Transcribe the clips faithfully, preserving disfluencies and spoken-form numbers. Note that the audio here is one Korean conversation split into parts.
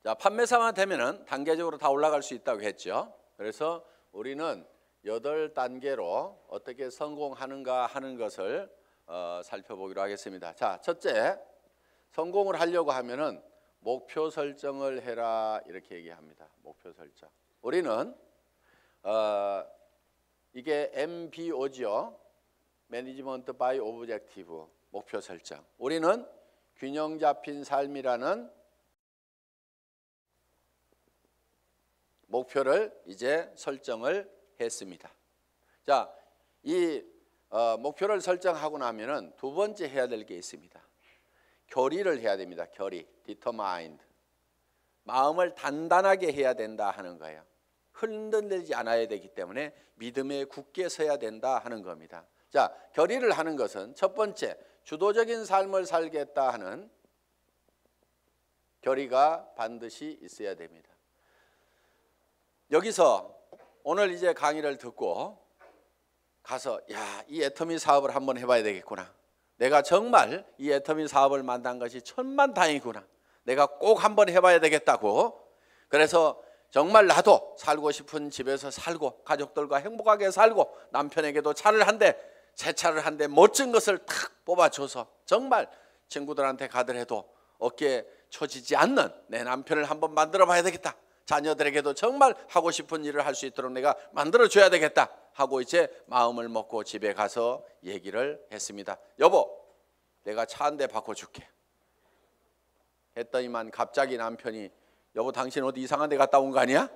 자, 판매사만 되면은 단계적으로 다 올라갈 수 있다고 했죠. 그래서 우리는 여덟 단계로 어떻게 성공하는가 하는 것을 어, 살펴보기로 하겠습니다. 자, 첫째, 성공을 하려고 하면은 목표 설정을 해라 이렇게 얘기합니다. 목표 설정. 우리는 어, 이게 엠비오죠. 매니지먼트 바이 오브젝티브, 목표 설정. 우리는 균형 잡힌 삶이라는 목표를 이제 설정을 했습니다. 자, 이 어, 목표를 설정하고 나면은 두 번째 해야 될 게 있습니다. 결의를 해야 됩니다. 결의, determined. 마음을 단단하게 해야 된다 하는 거예요. 흔들리지 않아야 되기 때문에 믿음에 굳게 서야 된다 하는 겁니다. 자, 결의를 하는 것은 첫 번째, 주도적인 삶을 살겠다 하는 결의가 반드시 있어야 됩니다. 여기서 오늘 이제 강의를 듣고 가서 야, 이 애터미 사업을 한번 해봐야 되겠구나. 내가 정말 이 애터미 사업을 만난 것이 천만다행이구나. 내가 꼭 한번 해봐야 되겠다고. 그래서 정말 나도 살고 싶은 집에서 살고 가족들과 행복하게 살고 남편에게도 차를 한 대, 새 차를 한 대 멋진 것을 탁 뽑아줘서 정말 친구들한테 가더라도 어깨에 처지지 않는 내 남편을 한번 만들어 봐야 되겠다. 자녀들에게도 정말 하고 싶은 일을 할 수 있도록 내가 만들어줘야 되겠다 하고 이제 마음을 먹고 집에 가서 얘기를 했습니다. 여보, 내가 차 한 대 바꿔줄게 했더니만 갑자기 남편이 여보, 당신 어디 이상한 데 갔다 온 거 아니야?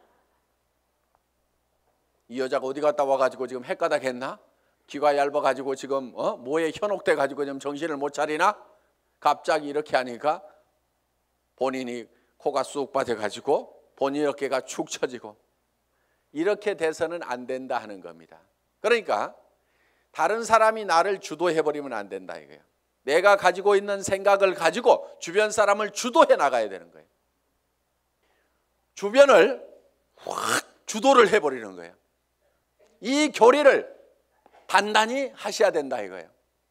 이 여자가 어디 갔다 와가지고 지금 헷가닥 했나? 귀가 얇아가지고 지금 어? 뭐에 현혹돼가지고 지금 정신을 못 차리나? 갑자기 이렇게 하니까 본인이 코가 쑥 빠져가지고 본인 어깨가 축 처지고 이렇게 돼서는 안 된다 하는 겁니다. 그러니까 다른 사람이 나를 주도해버리면 안 된다 이거예요. 내가 가지고 있는 생각을 가지고 주변 사람을 주도해 나가야 되는 거예요. 주변을 확 주도를 해버리는 거예요. 이 결의를 단단히 하셔야 된다 이거예요.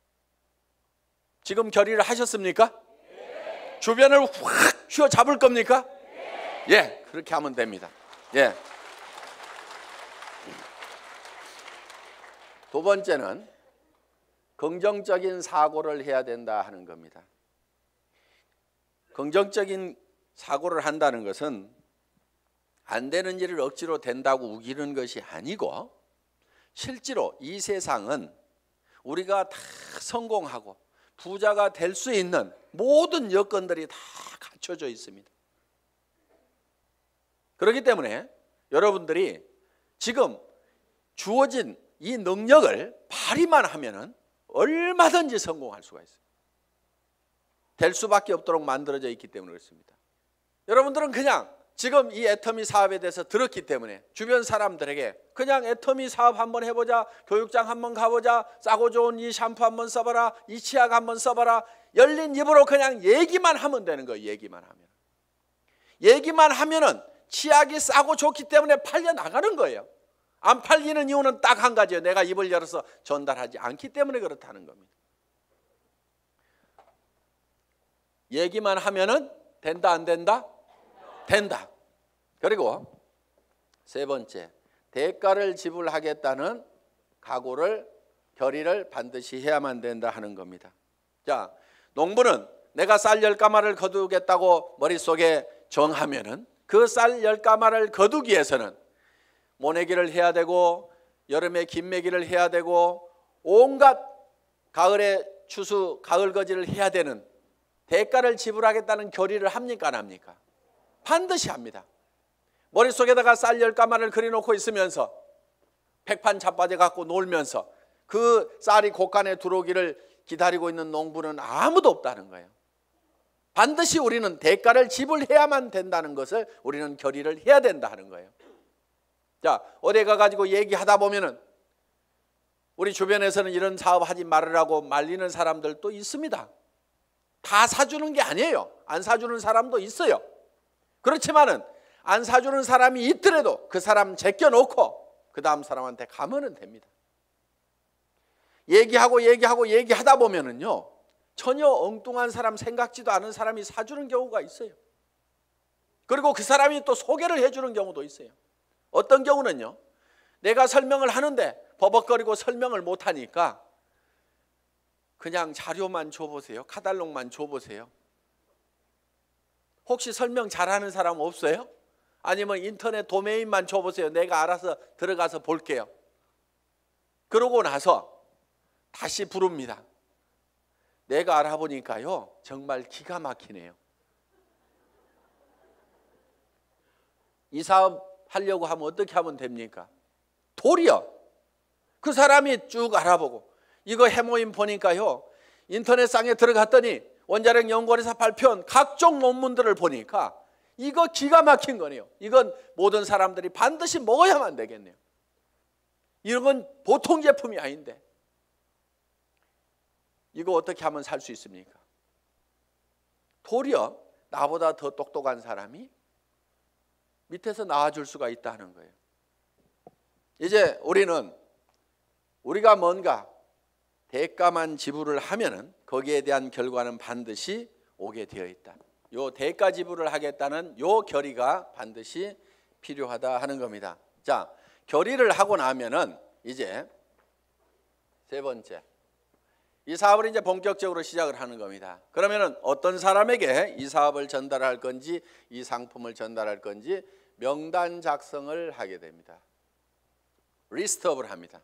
지금 결의를 하셨습니까? 네. 주변을 확 휘어잡을 겁니까? 네. 예, 그렇게 하면 됩니다. 예. 두 번째는 긍정적인 사고를 해야 된다 하는 겁니다. 긍정적인 사고를 한다는 것은 안 되는 일을 억지로 된다고 우기는 것이 아니고 실제로 이 세상은 우리가 다 성공하고 부자가 될 수 있는 모든 여건들이 다 갖춰져 있습니다. 그렇기 때문에 여러분들이 지금 주어진 이 능력을 발휘만 하면은 얼마든지 성공할 수가 있어요. 될 수밖에 없도록 만들어져 있기 때문에 그렇습니다. 여러분들은 그냥 지금 이 애터미 사업에 대해서 들었기 때문에 주변 사람들에게 그냥 애터미 사업 한번 해보자, 교육장 한번 가보자, 싸고 좋은 이 샴푸 한번 써봐라, 이 치약 한번 써봐라, 열린 입으로 그냥 얘기만 하면 되는 거예요. 얘기만 하면. 얘기만 하면은 치약이 싸고 좋기 때문에 팔려 나가는 거예요. 안 팔리는 이유는 딱 한 가지예요. 내가 입을 열어서 전달하지 않기 때문에 그렇다는 겁니다. 얘기만 하면은 된다 안 된다? 된다. 그리고 세 번째, 대가를 지불하겠다는 각오를, 결의를 반드시 해야만 된다 하는 겁니다. 자, 농부는 내가 쌀 열 가마를 거두겠다고 머릿속에 정하면은 그 쌀 열 가마를 거두기 위해서는 모내기를 해야 되고 여름에 김매기를 해야 되고 온갖 가을에 추수, 가을 거지를 해야 되는 대가를 지불하겠다는 결의를 합니까 안 합니까? 반드시 합니다. 머릿속에다가 쌀 열 가마를 그려놓고 있으면서 백판 자빠져 갖고 놀면서 그 쌀이 곳간에 들어오기를 기다리고 있는 농부는 아무도 없다는 거예요. 반드시 우리는 대가를 지불해야만 된다는 것을 우리는 결의를 해야 된다 하는 거예요. 자, 어디 가가지고 얘기하다 보면은 우리 주변에서는 이런 사업 하지 말으라고 말리는 사람들도 있습니다. 다 사주는 게 아니에요. 안 사주는 사람도 있어요. 그렇지만은 안 사주는 사람이 있더라도 그 사람 제껴놓고 그 다음 사람한테 가면은 됩니다. 얘기하고 얘기하고 얘기하다 보면은요 전혀 엉뚱한 사람, 생각지도 않은 사람이 사주는 경우가 있어요. 그리고 그 사람이 또 소개를 해주는 경우도 있어요. 어떤 경우는요, 내가 설명을 하는데 버벅거리고 설명을 못하니까 그냥 자료만 줘보세요. 카탈로그만 줘보세요. 혹시 설명 잘하는 사람 없어요? 아니면 인터넷 도메인만 줘보세요. 내가 알아서 들어가서 볼게요. 그러고 나서 다시 부릅니다. 내가 알아보니까요, 정말 기가 막히네요. 이 사업 하려고 하면 어떻게 하면 됩니까? 도리어 그 사람이 쭉 알아보고, 이거 해모임 보니까요, 인터넷상에 들어갔더니 원자력 연구원에서 발표한 각종 논문들을 보니까 이거 기가 막힌 거네요. 이건 모든 사람들이 반드시 먹어야만 되겠네요. 이런 건 보통 제품이 아닌데 이거 어떻게 하면 살 수 있습니까? 도리어 나보다 더 똑똑한 사람이 밑에서 나와줄 수가 있다는 거예요. 이제 우리는 우리가 뭔가 대가만 지불을 하면은 거기에 대한 결과는 반드시 오게 되어 있다. 요 대가 지불을 하겠다는 요 결의가 반드시 필요하다 하는 겁니다. 자, 결의를 하고 나면은 이제 세 번째, 이 사업을 이제 본격적으로 시작을 하는 겁니다. 그러면은 어떤 사람에게 이 사업을 전달할 건지, 이 상품을 전달할 건지 명단 작성을 하게 됩니다. 리스트업을 합니다.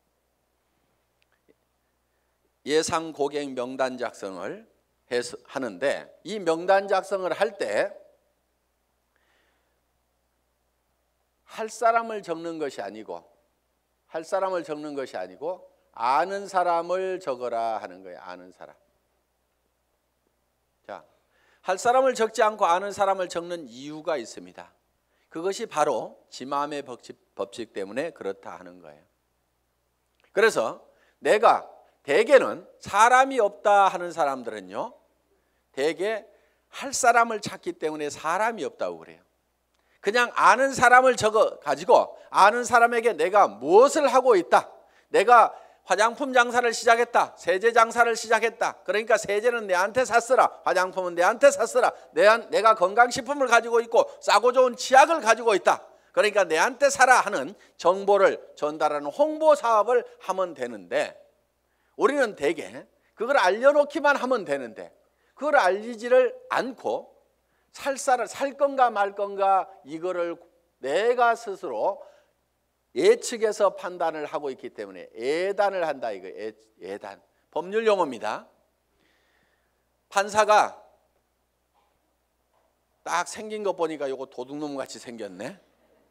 예상 고객 명단 작성을 해서 하는데, 이 명단 작성을 할 때 할 사람을 적는 것이 아니고 할 사람을 적는 것이 아니고 아는 사람을 적어라 하는 거예요. 아는 사람. 자, 할 사람을 적지 않고 아는 사람을 적는 이유가 있습니다. 그것이 바로 지마음의 법칙, 법칙 때문에 그렇다 하는 거예요. 그래서 내가 대개는 사람이 없다 하는 사람들은요, 대개 할 사람을 찾기 때문에 사람이 없다고 그래요. 그냥 아는 사람을 적어 가지고 아는 사람에게 내가 무엇을 하고 있다, 내가 화장품 장사를 시작했다, 세제 장사를 시작했다, 그러니까 세제는 내한테 샀으라, 화장품은 내한테 샀으라, 내가 건강식품을 가지고 있고 싸고 좋은 치약을 가지고 있다, 그러니까 내한테 사라 하는 정보를 전달하는 홍보 사업을 하면 되는데, 우리는 대개 그걸 알려놓기만 하면 되는데 그걸 알리지를 않고 살, 살, 살 건가 말 건가 이거를 내가 스스로 예측해서 판단을 하고 있기 때문에 예단을 한다. 이거 예, 예단, 법률 용어입니다. 판사가 딱 생긴 거 보니까 이거 도둑놈 같이 생겼네,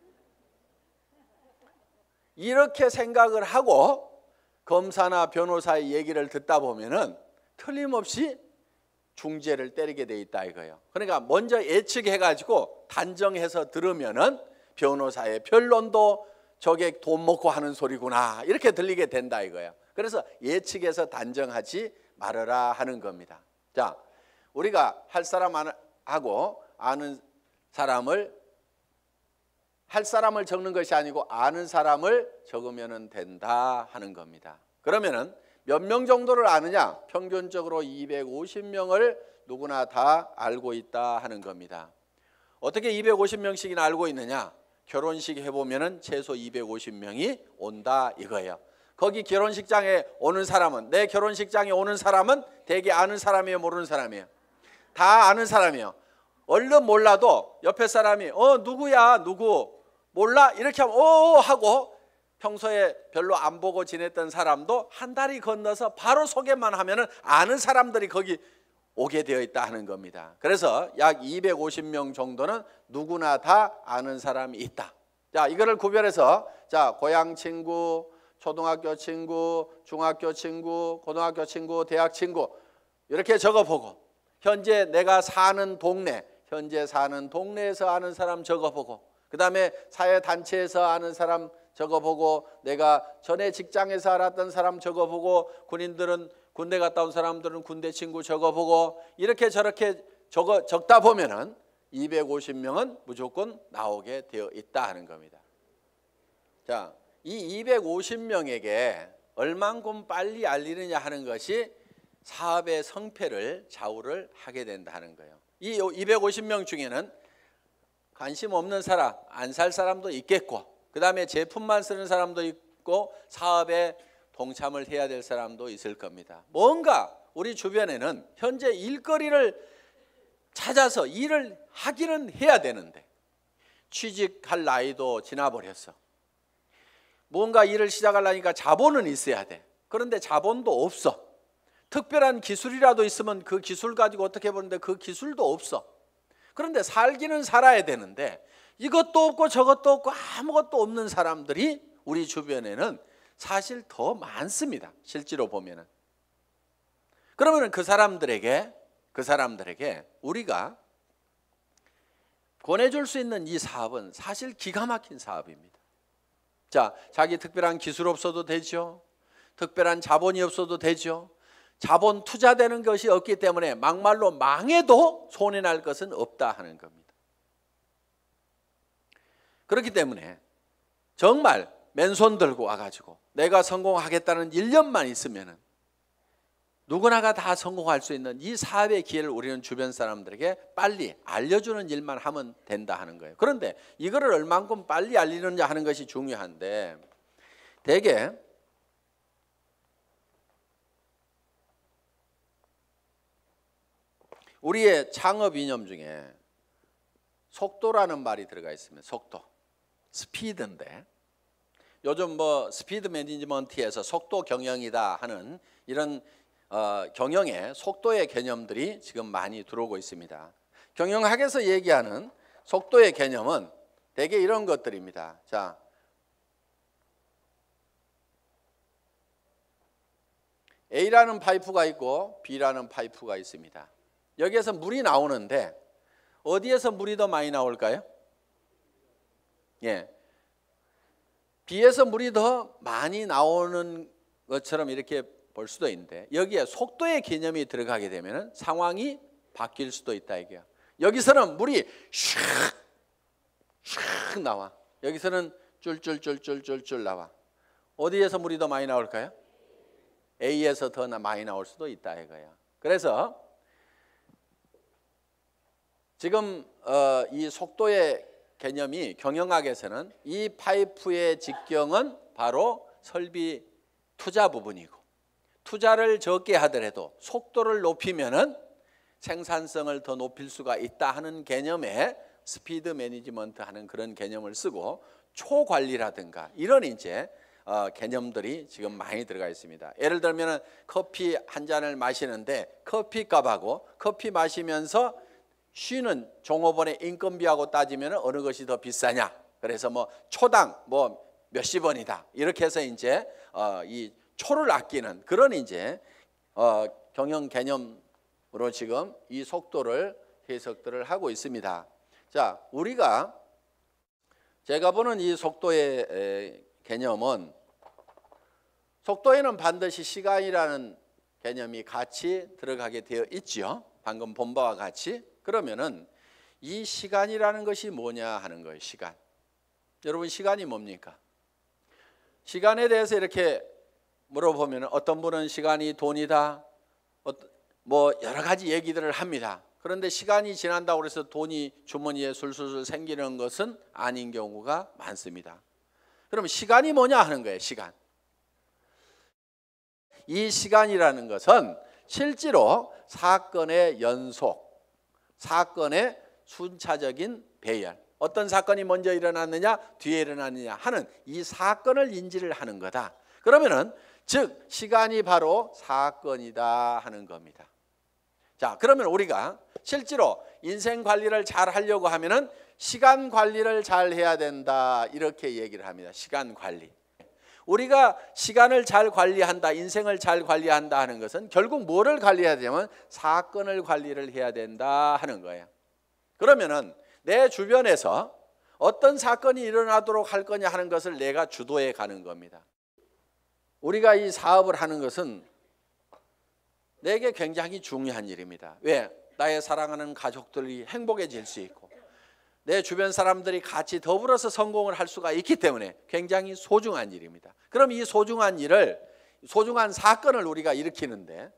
이렇게 생각을 하고 검사나 변호사의 얘기를 듣다 보면은 틀림없이 중죄를 때리게 돼 있다 이거예요. 그러니까 먼저 예측해 가지고 단정해서 들으면은 변호사의 변론도 저게 돈 먹고 하는 소리구나 이렇게 들리게 된다 이거예요. 그래서 예측해서 단정하지 말아라 하는 겁니다. 자, 우리가 할 사람하고 아는 사람을, 할 사람을 적는 것이 아니고 아는 사람을 적으면 된다 하는 겁니다. 그러면은 몇 명 정도를 아느냐? 평균적으로 이백오십 명을 누구나 다 알고 있다 하는 겁니다. 어떻게 이백오십 명씩이나 알고 있느냐? 결혼식 해보면은 최소 이백오십 명이 온다 이거예요. 거기 결혼식장에 오는 사람은, 내 결혼식장에 오는 사람은 대개 아는 사람이에요, 모르는 사람이에요? 다 아는 사람이에요. 얼른 몰라도 옆에 사람이 어 누구야 누구 몰라 이렇게 하면 오 하고, 평소에 별로 안 보고 지냈던 사람도 한 다리 건너서 바로 소개만 하면은 아는 사람들이 거기 오게 되어 있다 하는 겁니다. 그래서 약 이백오십 명 정도는 누구나 다 아는 사람이 있다. 자, 이거를 구별해서 자, 고향 친구, 초등학교 친구, 중학교 친구, 고등학교 친구, 대학 친구 이렇게 적어보고, 현재 내가 사는 동네, 현재 사는 동네에서 아는 사람 적어보고, 그 다음에 사회단체에서 아는 사람 적어보고, 내가 전에 직장에서 알았던 사람 적어보고, 군인들은 군대 갔다 온 사람들은 군대 친구 적어보고, 이렇게 저렇게 적어, 적다 보면은 이백오십 명은 무조건 나오게 되어 있다 하는 겁니다. 자, 이 이백오십 명에게 얼만큼 빨리 알리느냐 하는 것이 사업의 성패를 좌우를 하게 된다 하는 거예요. 이 이백오십 명 중에는 관심 없는 사람, 안 살 사람도 있겠고, 그 다음에 제품만 쓰는 사람도 있고, 사업에 동참을 해야 될 사람도 있을 겁니다. 뭔가 우리 주변에는 현재 일거리를 찾아서 일을 하기는 해야 되는데 취직할 나이도 지나버렸어. 뭔가 일을 시작하려니까 자본은 있어야 돼. 그런데 자본도 없어. 특별한 기술이라도 있으면 그 기술 가지고 어떻게 보는데 그 기술도 없어. 그런데 살기는 살아야 되는데 이것도 없고 저것도 없고 아무것도 없는 사람들이 우리 주변에는 사실 더 많습니다. 실제로 보면은. 그러면 그 사람들에게 그 사람들에게 우리가 권해줄 수 있는 이 사업은 사실 기가 막힌 사업입니다. 자, 자기 특별한 기술 없어도 되죠. 특별한 자본이 없어도 되죠. 자본 투자되는 것이 없기 때문에 막말로 망해도 손해날 것은 없다 하는 겁니다. 그렇기 때문에 정말 맨손 들고 와가지고 내가 성공하겠다는 일념만 있으면은 누구나가 다 성공할 수 있는 이 사업의 기회를 우리는 주변 사람들에게 빨리 알려주는 일만 하면 된다 하는 거예요. 그런데 이거를 얼만큼 빨리 알리느냐 하는 것이 중요한데 대개 우리의 창업 이념 중에 속도라는 말이 들어가 있습니다. 속도, 스피드인데 요즘 뭐 스피드 매니지먼트에서 속도 경영이다 하는 이런 어, 경영의 속도의 개념들이 지금 많이 들어오고 있습니다. 경영학에서 얘기하는 속도의 개념은 대개 이런 것들입니다. 자, A라는 파이프가 있고 B라는 파이프가 있습니다. 여기에서 물이 나오는데 어디에서 물이 더 많이 나올까요? 예, B에서 물이 더 많이 나오는 것처럼 이렇게 볼 수도 있는데 여기에 속도의 개념이 들어가게 되면 상황이 바뀔 수도 있다 이게요. 여기서는 물이 슉, 슉 나와. 여기서는 쫄쫄쫄쫄쫄쫄 나와. 어디에서 물이 더 많이 나올까요? A에서 더 많이 나올 수도 있다 이거예요. 그래서 지금 어, 이 속도의 개념이 경영학에서는 이 파이프의 직경은 바로 설비 투자 부분이고 투자를 적게 하더라도 속도를 높이면은 생산성을 더 높일 수가 있다 하는 개념에 스피드 매니지먼트 하는 그런 개념을 쓰고 초관리라든가 이런 이제 어, 개념들이 지금 많이 들어가 있습니다. 예를 들면 커피 한 잔을 마시는데 커피값하고 커피 마시면서 쉬는 종업원의 인건비하고 따지면 어느 것이 더 비싸냐? 그래서 뭐 초당 뭐 몇십 원이다. 이렇게 해서 이제 어, 이 초를 아끼는 그런 이제 어, 경영 개념으로 지금 이 속도를 해석들을 하고 있습니다. 자, 우리가 제가 보는 이 속도의 에, 개념은 속도에는 반드시 시간이라는 개념이 같이 들어가게 되어 있죠. 방금 본 바와 같이. 그러면은 이 시간이라는 것이 뭐냐 하는 거예요. 시간. 여러분 시간이 뭡니까? 시간에 대해서 이렇게 물어보면 어떤 분은 시간이 돈이다. 뭐 여러 가지 얘기들을 합니다. 그런데 시간이 지난다고 해서 돈이 주머니에 술술술 생기는 것은 아닌 경우가 많습니다. 그럼 시간이 뭐냐 하는 거예요. 시간. 이 시간이라는 것은 실제로 사건의 연속, 사건의 순차적인 배열, 어떤 사건이 먼저 일어났느냐 뒤에 일어났느냐 하는 이 사건을 인지를 하는 거다. 그러면은 즉 시간이 바로 사건이다 하는 겁니다. 자, 그러면 우리가 실제로 인생 관리를 잘 하려고 하면은 시간 관리를 잘 해야 된다 이렇게 얘기를 합니다. 시간 관리. 우리가 시간을 잘 관리한다, 인생을 잘 관리한다 하는 것은 결국 뭐를 관리해야 되냐면 사건을 관리를 해야 된다 하는 거예요. 그러면은 내 주변에서 어떤 사건이 일어나도록 할 거냐 하는 것을 내가 주도해 가는 겁니다. 우리가 이 사업을 하는 것은 내게 굉장히 중요한 일입니다. 왜? 나의 사랑하는 가족들이 행복해질 수 있고 내 주변 사람들이 같이 더불어서 성공을 할 수가 있기 때문에 굉장히 소중한 일입니다. 그럼 이 소중한 일을, 소중한 사건을 우리가 일으키는데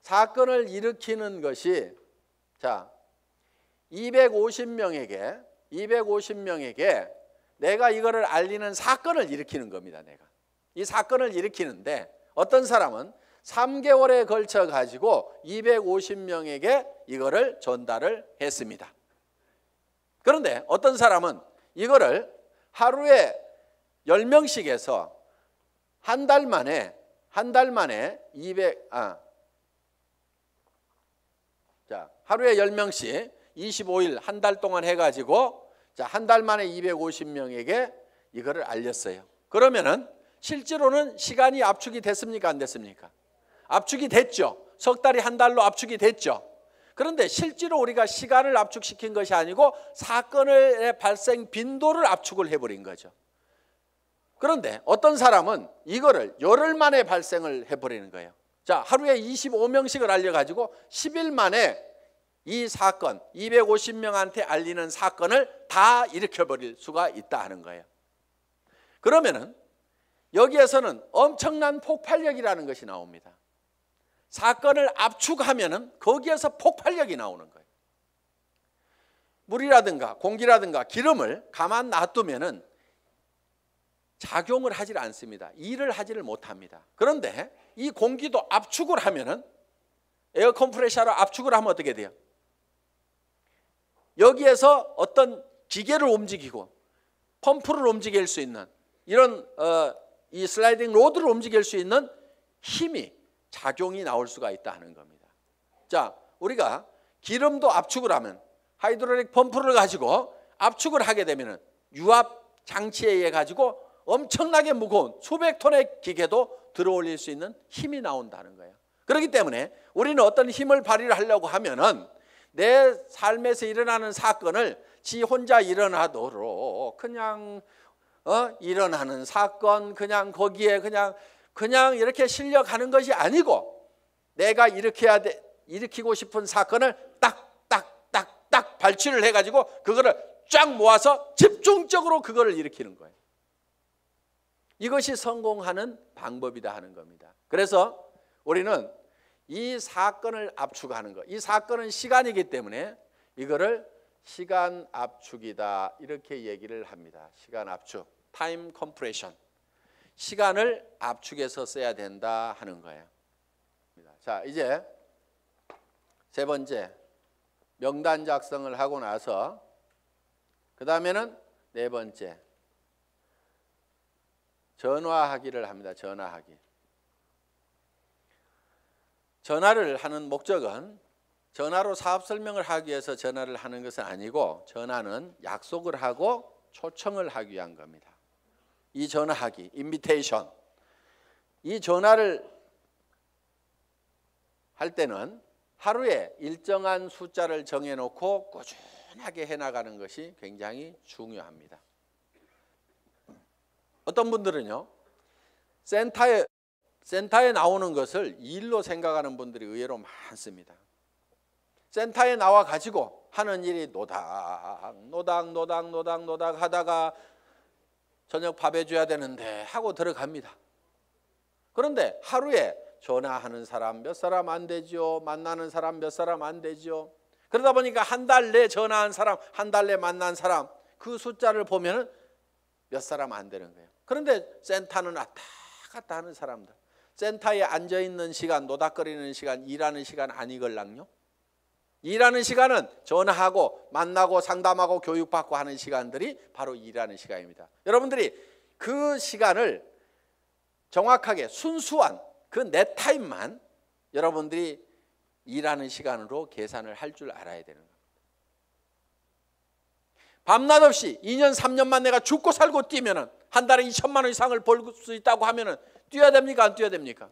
사건을 일으키는 것이 자 이백오십 명에게 이백오십 명에게 내가 이거를 알리는 사건을 일으키는 겁니다. 내가 이 사건을 일으키는데 어떤 사람은 삼 개월에 걸쳐 가지고 이백오십 명에게 이거를 전달을 했습니다. 그런데 어떤 사람은 이거를 하루에 열 명씩 해서 한 달 만에 한 달 만에 이백 아 자, 하루에 열 명씩 이십오 일 한 달 동안 해 가지고 자, 한 달 만에 이백오십 명에게 이거를 알렸어요. 그러면은 실제로는 시간이 압축이 됐습니까? 안 됐습니까? 압축이 됐죠. 석 달이 한 달로 압축이 됐죠. 그런데 실제로 우리가 시간을 압축시킨 것이 아니고 사건의 발생 빈도를 압축을 해버린 거죠. 그런데 어떤 사람은 이거를 열흘 만에 발생을 해버리는 거예요. 자, 하루에 이십오 명씩을 알려가지고 십 일 만에 이 사건, 이백오십 명한테 알리는 사건을 다 일으켜버릴 수가 있다 하는 거예요. 그러면은 여기에서는 엄청난 폭발력이라는 것이 나옵니다. 사건을 압축하면은 거기에서 폭발력이 나오는 거예요. 물이라든가 공기라든가 기름을 가만 놔두면은 작용을 하질 않습니다. 일을 하지를 못합니다. 그런데 이 공기도 압축을 하면은 에어 컴프레셔로 압축을 하면 어떻게 돼요? 여기에서 어떤 기계를 움직이고 펌프를 움직일 수 있는 이런 어, 이 슬라이딩 로드를 움직일 수 있는 힘이 작용이 나올 수가 있다 하는 겁니다. 자, 우리가 기름도 압축을 하면 하이드롤릭 펌프를 가지고 압축을 하게 되면은 유압 장치에 의해 가지고 엄청나게 무거운 수백 톤의 기계도 들어올릴 수 있는 힘이 나온다는 거예요. 그렇기 때문에 우리는 어떤 힘을 발휘를 하려고 하면은 내 삶에서 일어나는 사건을 지 혼자 일어나도록 그냥 어? 일어나는 사건 그냥 거기에 그냥 그냥 이렇게 실려가는 것이 아니고 내가 일으켜야 돼, 일으키고 싶은 사건을 딱딱딱딱 발치를 해가지고 그거를 쫙 모아서 집중적으로 그거를 일으키는 거예요. 이것이 성공하는 방법이다 하는 겁니다. 그래서 우리는 이 사건을 압축하는 것, 이 사건은 시간이기 때문에 이거를 시간 압축이다 이렇게 얘기를 합니다. 시간 압축, 타임 컴프레션. 시간을 압축해서 써야 된다 하는 거예요. 자, 이제 세 번째 명단 작성을 하고 나서 그 다음에는 네 번째 전화하기를 합니다. 전화하기. 전화를 하는 목적은 전화로 사업 설명을 하기 위해서 전화를 하는 것은 아니고 전화는 약속을 하고 초청을 하기 위한 겁니다. 이 전화하기, 인비테이션. 이 전화를 할 때는 하루에 일정한 숫자를 정해놓고 꾸준하게 해나가는 것이 굉장히 중요합니다. 어떤 분들은요, 센터에, 센터에 나오는 것을 일로 생각하는 분들이 의외로 많습니다. 센터에 나와 가지고 하는 일이 노닥, 노닥, 노닥, 노닥, 노닥 하다가 저녁 밥 해줘야 되는데 하고 들어갑니다. 그런데 하루에 전화하는 사람 몇 사람 안 되죠. 만나는 사람 몇 사람 안 되죠. 그러다 보니까 한 달 내 전화한 사람, 한 달 내 만난 사람 그 숫자를 보면 몇 사람 안 되는 거예요. 그런데 센터는 왔다 갔다 하는 사람들, 센터에 앉아있는 시간, 노닥거리는 시간, 일하는 시간 아니걸랑요. 일하는 시간은 전화하고 만나고 상담하고 교육받고 하는 시간들이 바로 일하는 시간입니다. 여러분들이 그 시간을 정확하게 순수한 그 내 타임만 여러분들이 일하는 시간으로 계산을 할 줄 알아야 되는 겁니다. 밤낮 없이 이 년 삼 년만 내가 죽고 살고 뛰면은 한 달에 이천만 원 이상을 벌 수 있다고 하면은 뛰어야 됩니까? 안 뛰어야 됩니까?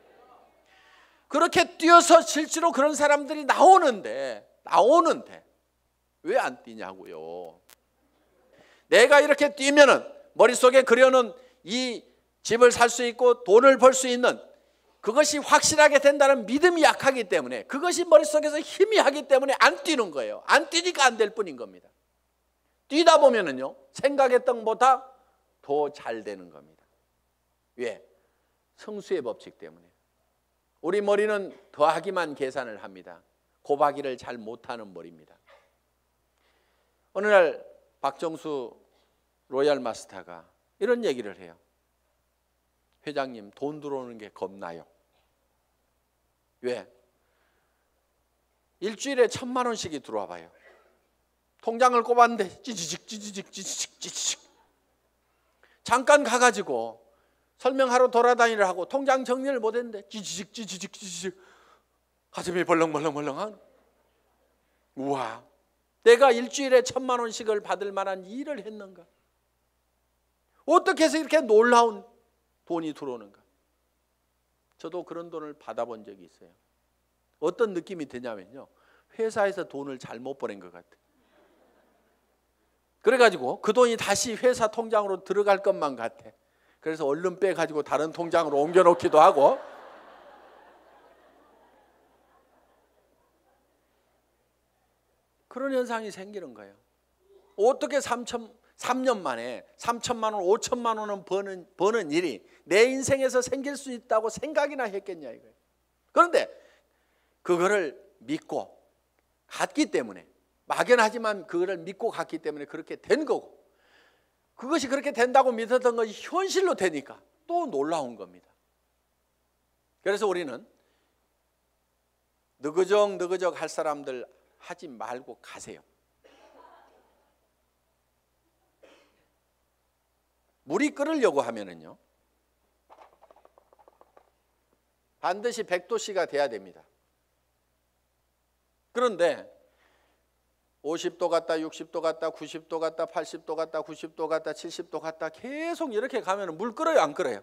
그렇게 뛰어서 실제로 그런 사람들이 나오는데 나오는데 왜 안 뛰냐고요. 내가 이렇게 뛰면은 머릿속에 그려놓은 이 집을 살 수 있고 돈을 벌 수 있는 그것이 확실하게 된다는 믿음이 약하기 때문에 그것이 머릿속에서 희미하기 때문에 안 뛰는 거예요. 안 뛰니까 안 될 뿐인 겁니다. 뛰다 보면은요 생각했던 것보다 더 잘 되는 겁니다. 왜? 성수의 법칙 때문에. 우리 머리는 더하기만 계산을 합니다. 곱하기를 잘 못하는 머리입니다. 어느 날 박정수 로얄 마스터가 이런 얘기를 해요. 회장님, 돈 들어오는 게 겁나요. 왜? 일주일에 천만 원씩이 들어와 봐요. 통장을 꼽았는데 찌지직 찌지직 찌지직 찌지직. 잠깐 가가지고 설명하러 돌아다니려 하고 통장 정리를 못했는데 찌지직 찌지직 찌지직. 가슴이 벌렁벌렁벌렁한. 우와, 내가 일주일에 천만 원씩을 받을 만한 일을 했는가? 어떻게 해서 이렇게 놀라운 돈이 들어오는가? 저도 그런 돈을 받아본 적이 있어요. 어떤 느낌이 드냐면요, 회사에서 돈을 잘못 보낸 것 같아요. 그래가지고 그 돈이 다시 회사 통장으로 들어갈 것만 같아. 그래서 얼른 빼가지고 다른 통장으로 옮겨놓기도 하고. 그런 현상이 생기는 거예요. 어떻게 삼천, 삼 년 만에 삼천만 원, 오천만 원은 버는, 버는 일이 내 인생에서 생길 수 있다고 생각이나 했겠냐 이거예요. 그런데 그거를 믿고 갔기 때문에, 막연하지만 그거를 믿고 갔기 때문에 그렇게 된 거고, 그것이 그렇게 된다고 믿었던 것이 현실로 되니까 또 놀라운 겁니다. 그래서 우리는 느그적 느그적 할 사람들 하지 말고 가세요. 물이 끓으려고 하면은요, 반드시 백 도씨가 돼야 됩니다. 그런데 오십 도 갔다 육십 도 갔다 구십 도 갔다 팔십 도 갔다 구십 도 갔다 칠십 도 갔다 계속 이렇게 가면 물 끓어요, 안 끓어요?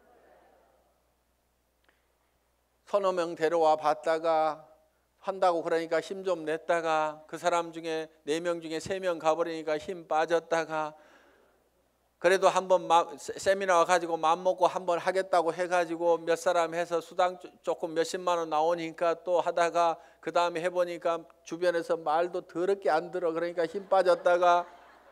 서너 명 데려와 봤다가 한다고 그러니까 힘 좀 냈다가 그 사람 중에 네 명 중에 세 명 가버리니까 힘 빠졌다가, 그래도 한번 세미나 가지고 맘먹고 한번 하겠다고 해가지고 몇 사람 해서 수당 조금 몇십만 원 나오니까 또 하다가 그 다음에 해보니까 주변에서 말도 더럽게 안 들어. 그러니까 힘 빠졌다가,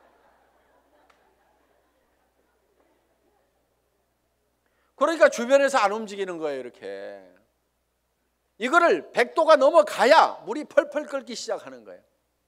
그러니까 주변에서 안 움직이는 거예요. 이렇게 이거를 백 도가 넘어가야 물이 펄펄 끓기 시작하는 거예요.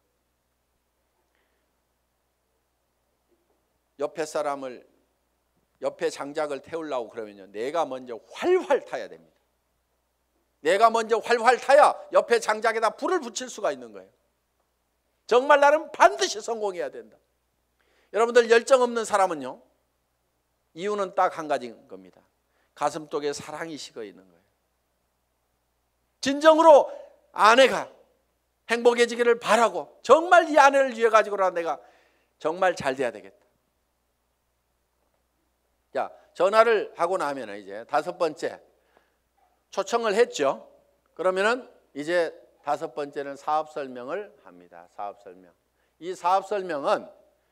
옆에 사람을, 옆에 장작을 태우려고 그러면요, 내가 먼저 활활 타야 됩니다. 내가 먼저 활활 타야 옆에 장작에다 불을 붙일 수가 있는 거예요. 정말 나는 반드시 성공해야 된다. 여러분들, 열정 없는 사람은요, 이유는 딱 한 가지인 겁니다. 가슴속에 사랑이 식어 있는 거예요. 진정으로 아내가 행복해지기를 바라고, 정말 이 아내를 위해 가지고라 내가 정말 잘 돼야 되겠다. 자, 전화를 하고 나면 이제 다섯 번째, 초청을 했죠. 그러면은 이제 다섯 번째는 사업 설명을 합니다. 사업 설명. 이 사업 설명은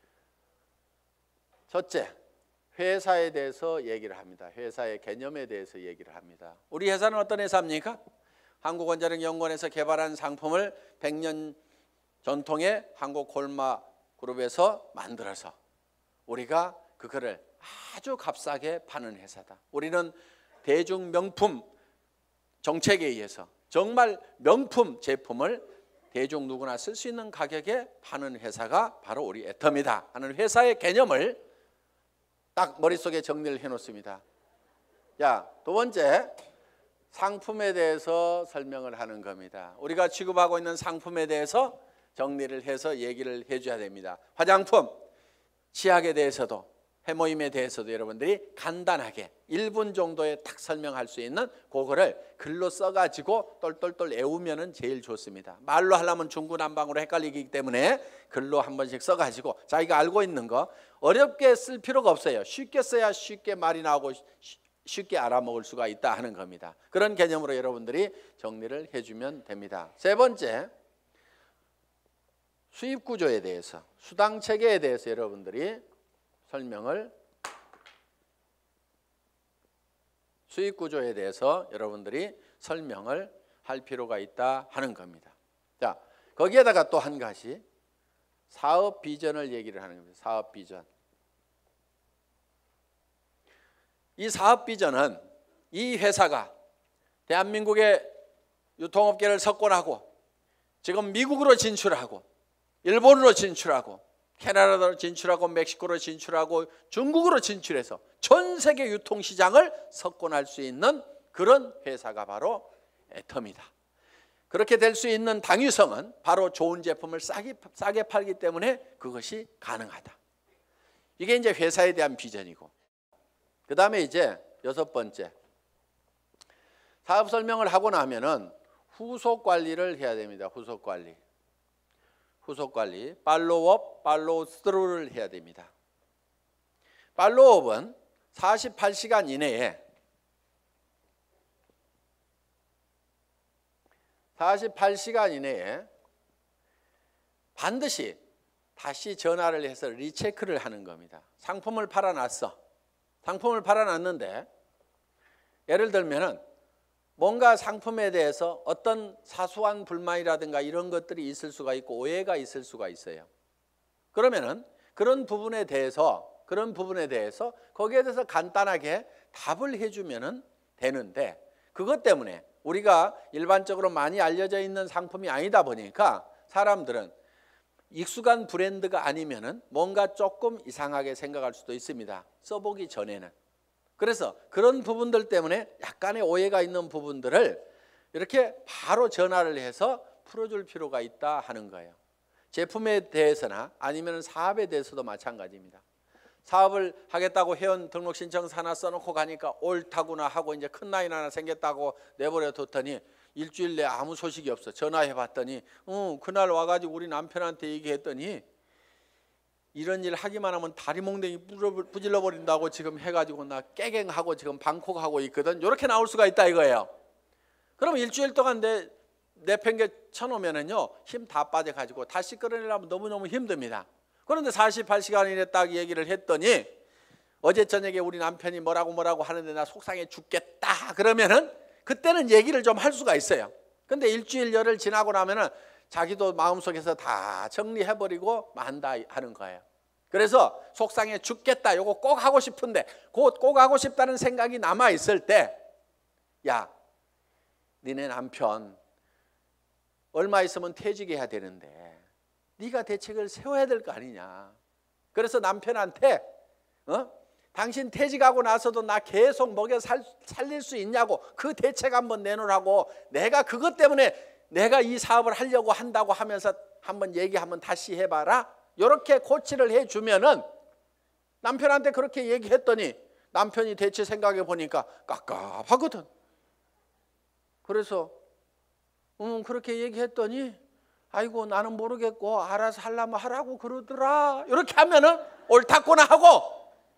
첫째, 회사에 대해서 얘기를 합니다. 회사의 개념에 대해서 얘기를 합니다. 우리 회사는 어떤 회사입니까? 한국원자력연구원에서 개발한 상품을 백 년 전통의 한국콜마 그룹에서 만들어서 우리가 그거를 아주 값싸게 파는 회사다. 우리는 대중 명품 정책에 의해서 정말 명품 제품을 대중 누구나 쓸 수 있는 가격에 파는 회사가 바로 우리 애텀이다 하는 회사의 개념을 딱 머릿속에 정리를 해놓습니다. 자, 두 번째, 상품에 대해서 설명을 하는 겁니다. 우리가 취급하고 있는 상품에 대해서 정리를 해서 얘기를 해줘야 됩니다. 화장품, 치약에 대해서도, 해모임에 대해서도 여러분들이 간단하게 일 분 정도에 딱 설명할 수 있는 그거를 글로 써가지고 똘똘똘 외우면 제일 좋습니다. 말로 하려면 중구난방으로 헷갈리기 때문에 글로 한 번씩 써가지고 자기가 알고 있는 거 어렵게 쓸 필요가 없어요. 쉽게 써야 쉽게 말이 나오고 쉽게 알아먹을 수가 있다 하는 겁니다. 그런 개념으로 여러분들이 정리를 해주면 됩니다. 세 번째, 수입 구조에 대해서, 수당 체계에 대해서 여러분들이 설명을, 수입 구조에 대해서 여러분들이 설명을 할 필요가 있다 하는 겁니다. 자, 거기에다가 또 한 가지 사업 비전을 얘기를 하는 겁니다. 사업 비전. 이 사업 비전은 이 회사가 대한민국의 유통업계를 석권하고 지금 미국으로 진출하고 일본으로 진출하고 캐나다로 진출하고 멕시코로 진출하고 중국으로 진출해서 전 세계 유통시장을 석권할 수 있는 그런 회사가 바로 애텀이다. 그렇게 될 수 있는 당위성은 바로 좋은 제품을 싸게, 싸게 팔기 때문에 그것이 가능하다. 이게 이제 회사에 대한 비전이고, 그 다음에 이제 여섯 번째, 사업 설명을 하고 나면은 후속 관리를 해야 됩니다. 후속 관리. 후속 관리, 팔로우업, 팔로우 스루를 해야 됩니다. 팔로우업은 사십팔 시간 이내에 사십팔 시간 이내에 반드시 다시 전화를 해서 리체크를 하는 겁니다. 상품을 팔아놨어. 상품을 팔아놨는데 예를 들면은 뭔가 상품에 대해서 어떤 사소한 불만이라든가 이런 것들이 있을 수가 있고 오해가 있을 수가 있어요. 그러면은 그런 부분에 대해서 그런 부분에 대해서 거기에 대해서 간단하게 답을 해주면은 되는데, 그것 때문에 우리가 일반적으로 많이 알려져 있는 상품이 아니다 보니까 사람들은 익숙한 브랜드가 아니면은 뭔가 조금 이상하게 생각할 수도 있습니다. 써보기 전에는. 그래서 그런 부분들 때문에 약간의 오해가 있는 부분들을 이렇게 바로 전화를 해서 풀어줄 필요가 있다 하는 거예요. 제품에 대해서나 아니면 사업에 대해서도 마찬가지입니다. 사업을 하겠다고 회원 등록 신청서 하나 써놓고 가니까 옳다구나 하고 이제 큰 라인 하나 생겼다고 내버려 뒀더니 일주일 내에 아무 소식이 없어. 전화해 봤더니 어, 그날 와가지고 우리 남편한테 얘기했더니 이런 일 하기만 하면 다리 몽둥이 부질러 버린다고 지금 해가지고 나 깨갱하고 지금 방콕하고 있거든. 이렇게 나올 수가 있다 이거예요. 그럼 일주일 동안 내 내팽개 쳐놓으면은요 힘 다 빠져가지고 다시 끌어내려면 너무너무 힘듭니다. 그런데 사십팔 시간 이내 딱 얘기를 했더니 어제 저녁에 우리 남편이 뭐라고 뭐라고 하는데 나 속상해 죽겠다 그러면은 그때는 얘기를 좀 할 수가 있어요. 근데 일주일 열흘 지나고 나면은 자기도 마음속에서 다 정리해버리고 만다 하는 거예요. 그래서 속상해 죽겠다 요거 꼭 하고 싶은데 곧 꼭 하고 싶다는 생각이 남아있을 때, 야 니네 남편 얼마 있으면 퇴직해야 되는데 네가 대책을 세워야 될 거 아니냐. 그래서 남편한테 어? 당신 퇴직하고 나서도 나 계속 먹여 살, 살릴 수 있냐고 그 대책 한번 내놓으라고, 내가 그것 때문에 내가 이 사업을 하려고 한다고 하면서 한번 얘기 한번 다시 해봐라. 이렇게 코치를 해주면은 남편한테 그렇게 얘기했더니 남편이 대체 생각해 보니까 깝깝하거든. 그래서 음 그렇게 얘기했더니 아이고 나는 모르겠고 알아서 하려면 하라고 그러더라. 이렇게 하면은 옳다구나 하고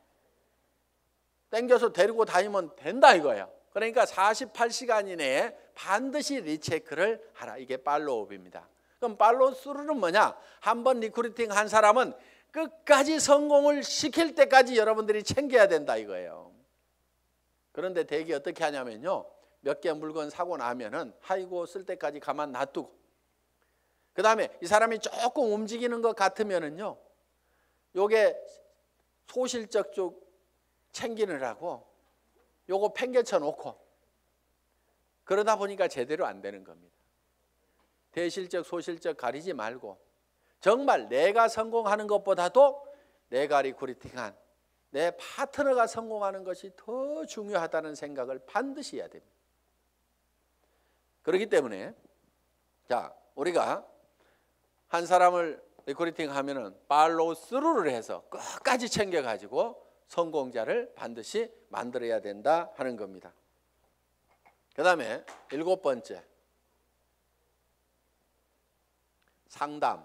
땡겨서 데리고 다니면 된다 이거예요. 그러니까 사십팔 시간 이내에 반드시 리체크를 하라. 이게 팔로우업입니다. 그럼 팔로우 스루는 뭐냐? 한번 리크루팅 한 사람은 끝까지 성공을 시킬 때까지 여러분들이 챙겨야 된다 이거예요. 그런데 대개 어떻게 하냐면요, 몇 개 물건 사고 나면은 아이고 쓸 때까지 가만 놔두고, 그 다음에 이 사람이 조금 움직이는 것 같으면은요 요게 소실적 쪽 챙기느라고 요거 팽개쳐 놓고 그러다 보니까 제대로 안 되는 겁니다. 대실적 소실적 가리지 말고 정말 내가 성공하는 것보다도 내가 리크루팅한 내 파트너가 성공하는 것이 더 중요하다는 생각을 반드시 해야 됩니다. 그렇기 때문에 자 우리가 한 사람을 리크루팅 하면은 팔로우 스루를 해서 끝까지 챙겨가지고 성공자를 반드시 만들어야 된다 하는 겁니다. 그 다음에 일곱 번째, 상담,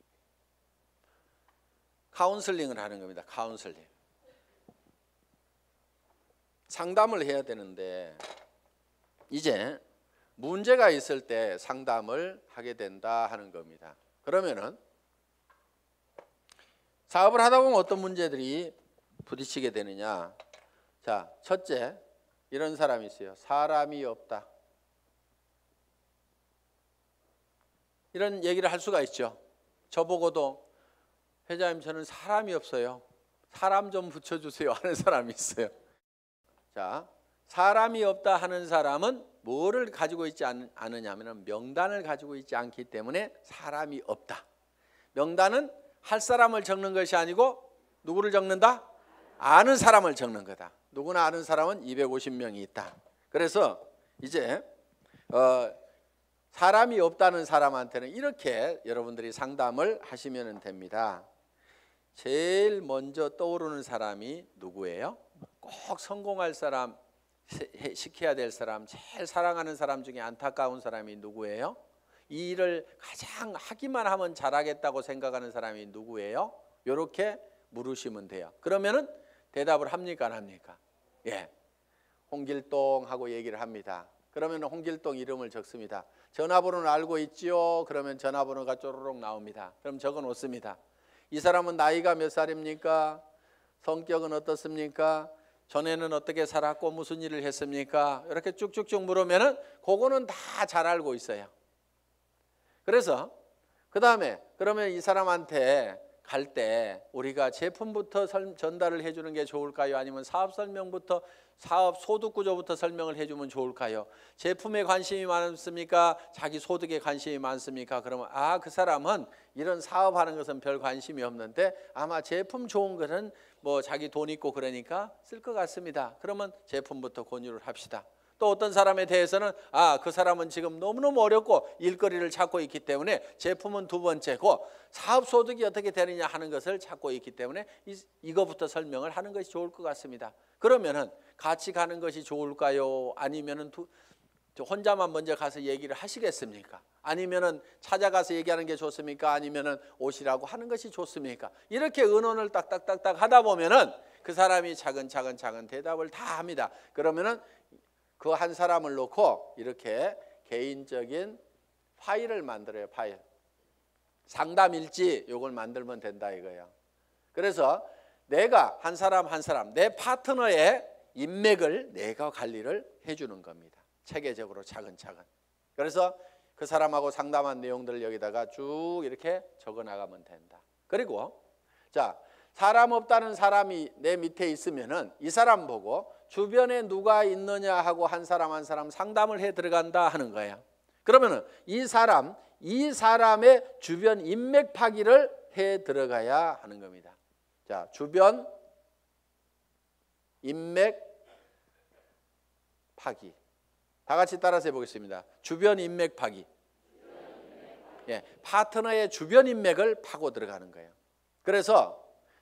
카운슬링을 하는 겁니다. 카운슬링. 상담을 해야 되는데 이제 문제가 있을 때 상담을 하게 된다 하는 겁니다. 그러면은 사업을 하다 보면 어떤 문제들이 부딪히게 되느냐. 자, 첫째, 이런 사람이 있어요. 사람이 없다. 이런 얘기를 할 수가 있죠. 저보고도 회장님 저는 사람이 없어요. 사람 좀 붙여주세요 하는 사람이 있어요. 자, 사람이 없다 하는 사람은 뭐를 가지고 있지 않느냐 하면 명단을 가지고 있지 않기 때문에 사람이 없다. 명단은 할 사람을 적는 것이 아니고 누구를 적는다? 아는 사람을 적는 거다. 누구나 아는 사람은 이백오십 명이 있다. 그래서 이제 어, 사람이 없다는 사람한테는 이렇게 여러분들이 상담을 하시면 됩니다. 제일 먼저 떠오르는 사람이 누구예요? 꼭 성공할 사람, 시켜야 될 사람, 제일 사랑하는 사람 중에 안타까운 사람이 누구예요? 이 일을 가장 하기만 하면 잘하겠다고 생각하는 사람이 누구예요? 이렇게 물으시면 돼요. 그러면은 대답을 합니까 안 합니까? 예, 홍길동 하고 얘기를 합니다. 그러면 홍길동 이름을 적습니다. 전화번호는 알고 있지요? 그러면 전화번호가 쪼르륵 나옵니다. 그럼 적어 놓습니다. 이 사람은 나이가 몇 살입니까? 성격은 어떻습니까? 전에는 어떻게 살았고 무슨 일을 했습니까? 이렇게 쭉쭉쭉 물으면은 그거는 다 잘 알고 있어요. 그래서 그 다음에 그러면 이 사람한테 갈 때 우리가 제품부터 설, 전달을 해주는 게 좋을까요? 아니면 사업 설명부터 사업 소득 구조부터 설명을 해주면 좋을까요? 제품에 관심이 많습니까? 자기 소득에 관심이 많습니까? 그러면 아, 그 사람은 이런 사업하는 것은 별 관심이 없는데 아마 제품 좋은 거는 뭐 자기 돈 있고 그러니까 쓸 것 같습니다. 그러면 제품부터 권유를 합시다. 또 어떤 사람에 대해서는 아, 그 사람은 지금 너무너무 어렵고 일거리를 찾고 있기 때문에 제품은 두 번째고 사업 소득이 어떻게 되느냐 하는 것을 찾고 있기 때문에 이, 이거부터 설명을 하는 것이 좋을 것 같습니다. 그러면은 같이 가는 것이 좋을까요? 아니면은 두, 혼자만 먼저 가서 얘기를 하시겠습니까? 아니면은 찾아가서 얘기하는 게 좋습니까? 아니면은 오시라고 하는 것이 좋습니까? 이렇게 의논을 딱딱딱딱 하다 보면은 그 사람이 차근차근 차근 대답을 다 합니다. 그러면은 그 한 사람을 놓고 이렇게 개인적인 파일을 만들어요. 파일. 상담일지 요걸 만들면 된다 이거예요. 그래서 내가 한 사람 한 사람 내 파트너의 인맥을 내가 관리를 해주는 겁니다. 체계적으로 차근차근. 그래서 그 사람하고 상담한 내용들을 여기다가 쭉 이렇게 적어나가면 된다. 그리고 자, 사람 없다는 사람이 내 밑에 있으면은 이 사람 보고 주변에 누가 있느냐 하고 한 사람 한 사람 상담을 해 들어간다 하는 거예요. 그러면은 이 사람, 이 사람의 주변 인맥 파기를 해 들어가야 하는 겁니다. 자, 주변 인맥 파기. 다 같이 따라서 해보겠습니다. 주변 인맥 파기. 예, 파트너의 주변 인맥을 파고 들어가는 거예요. 그래서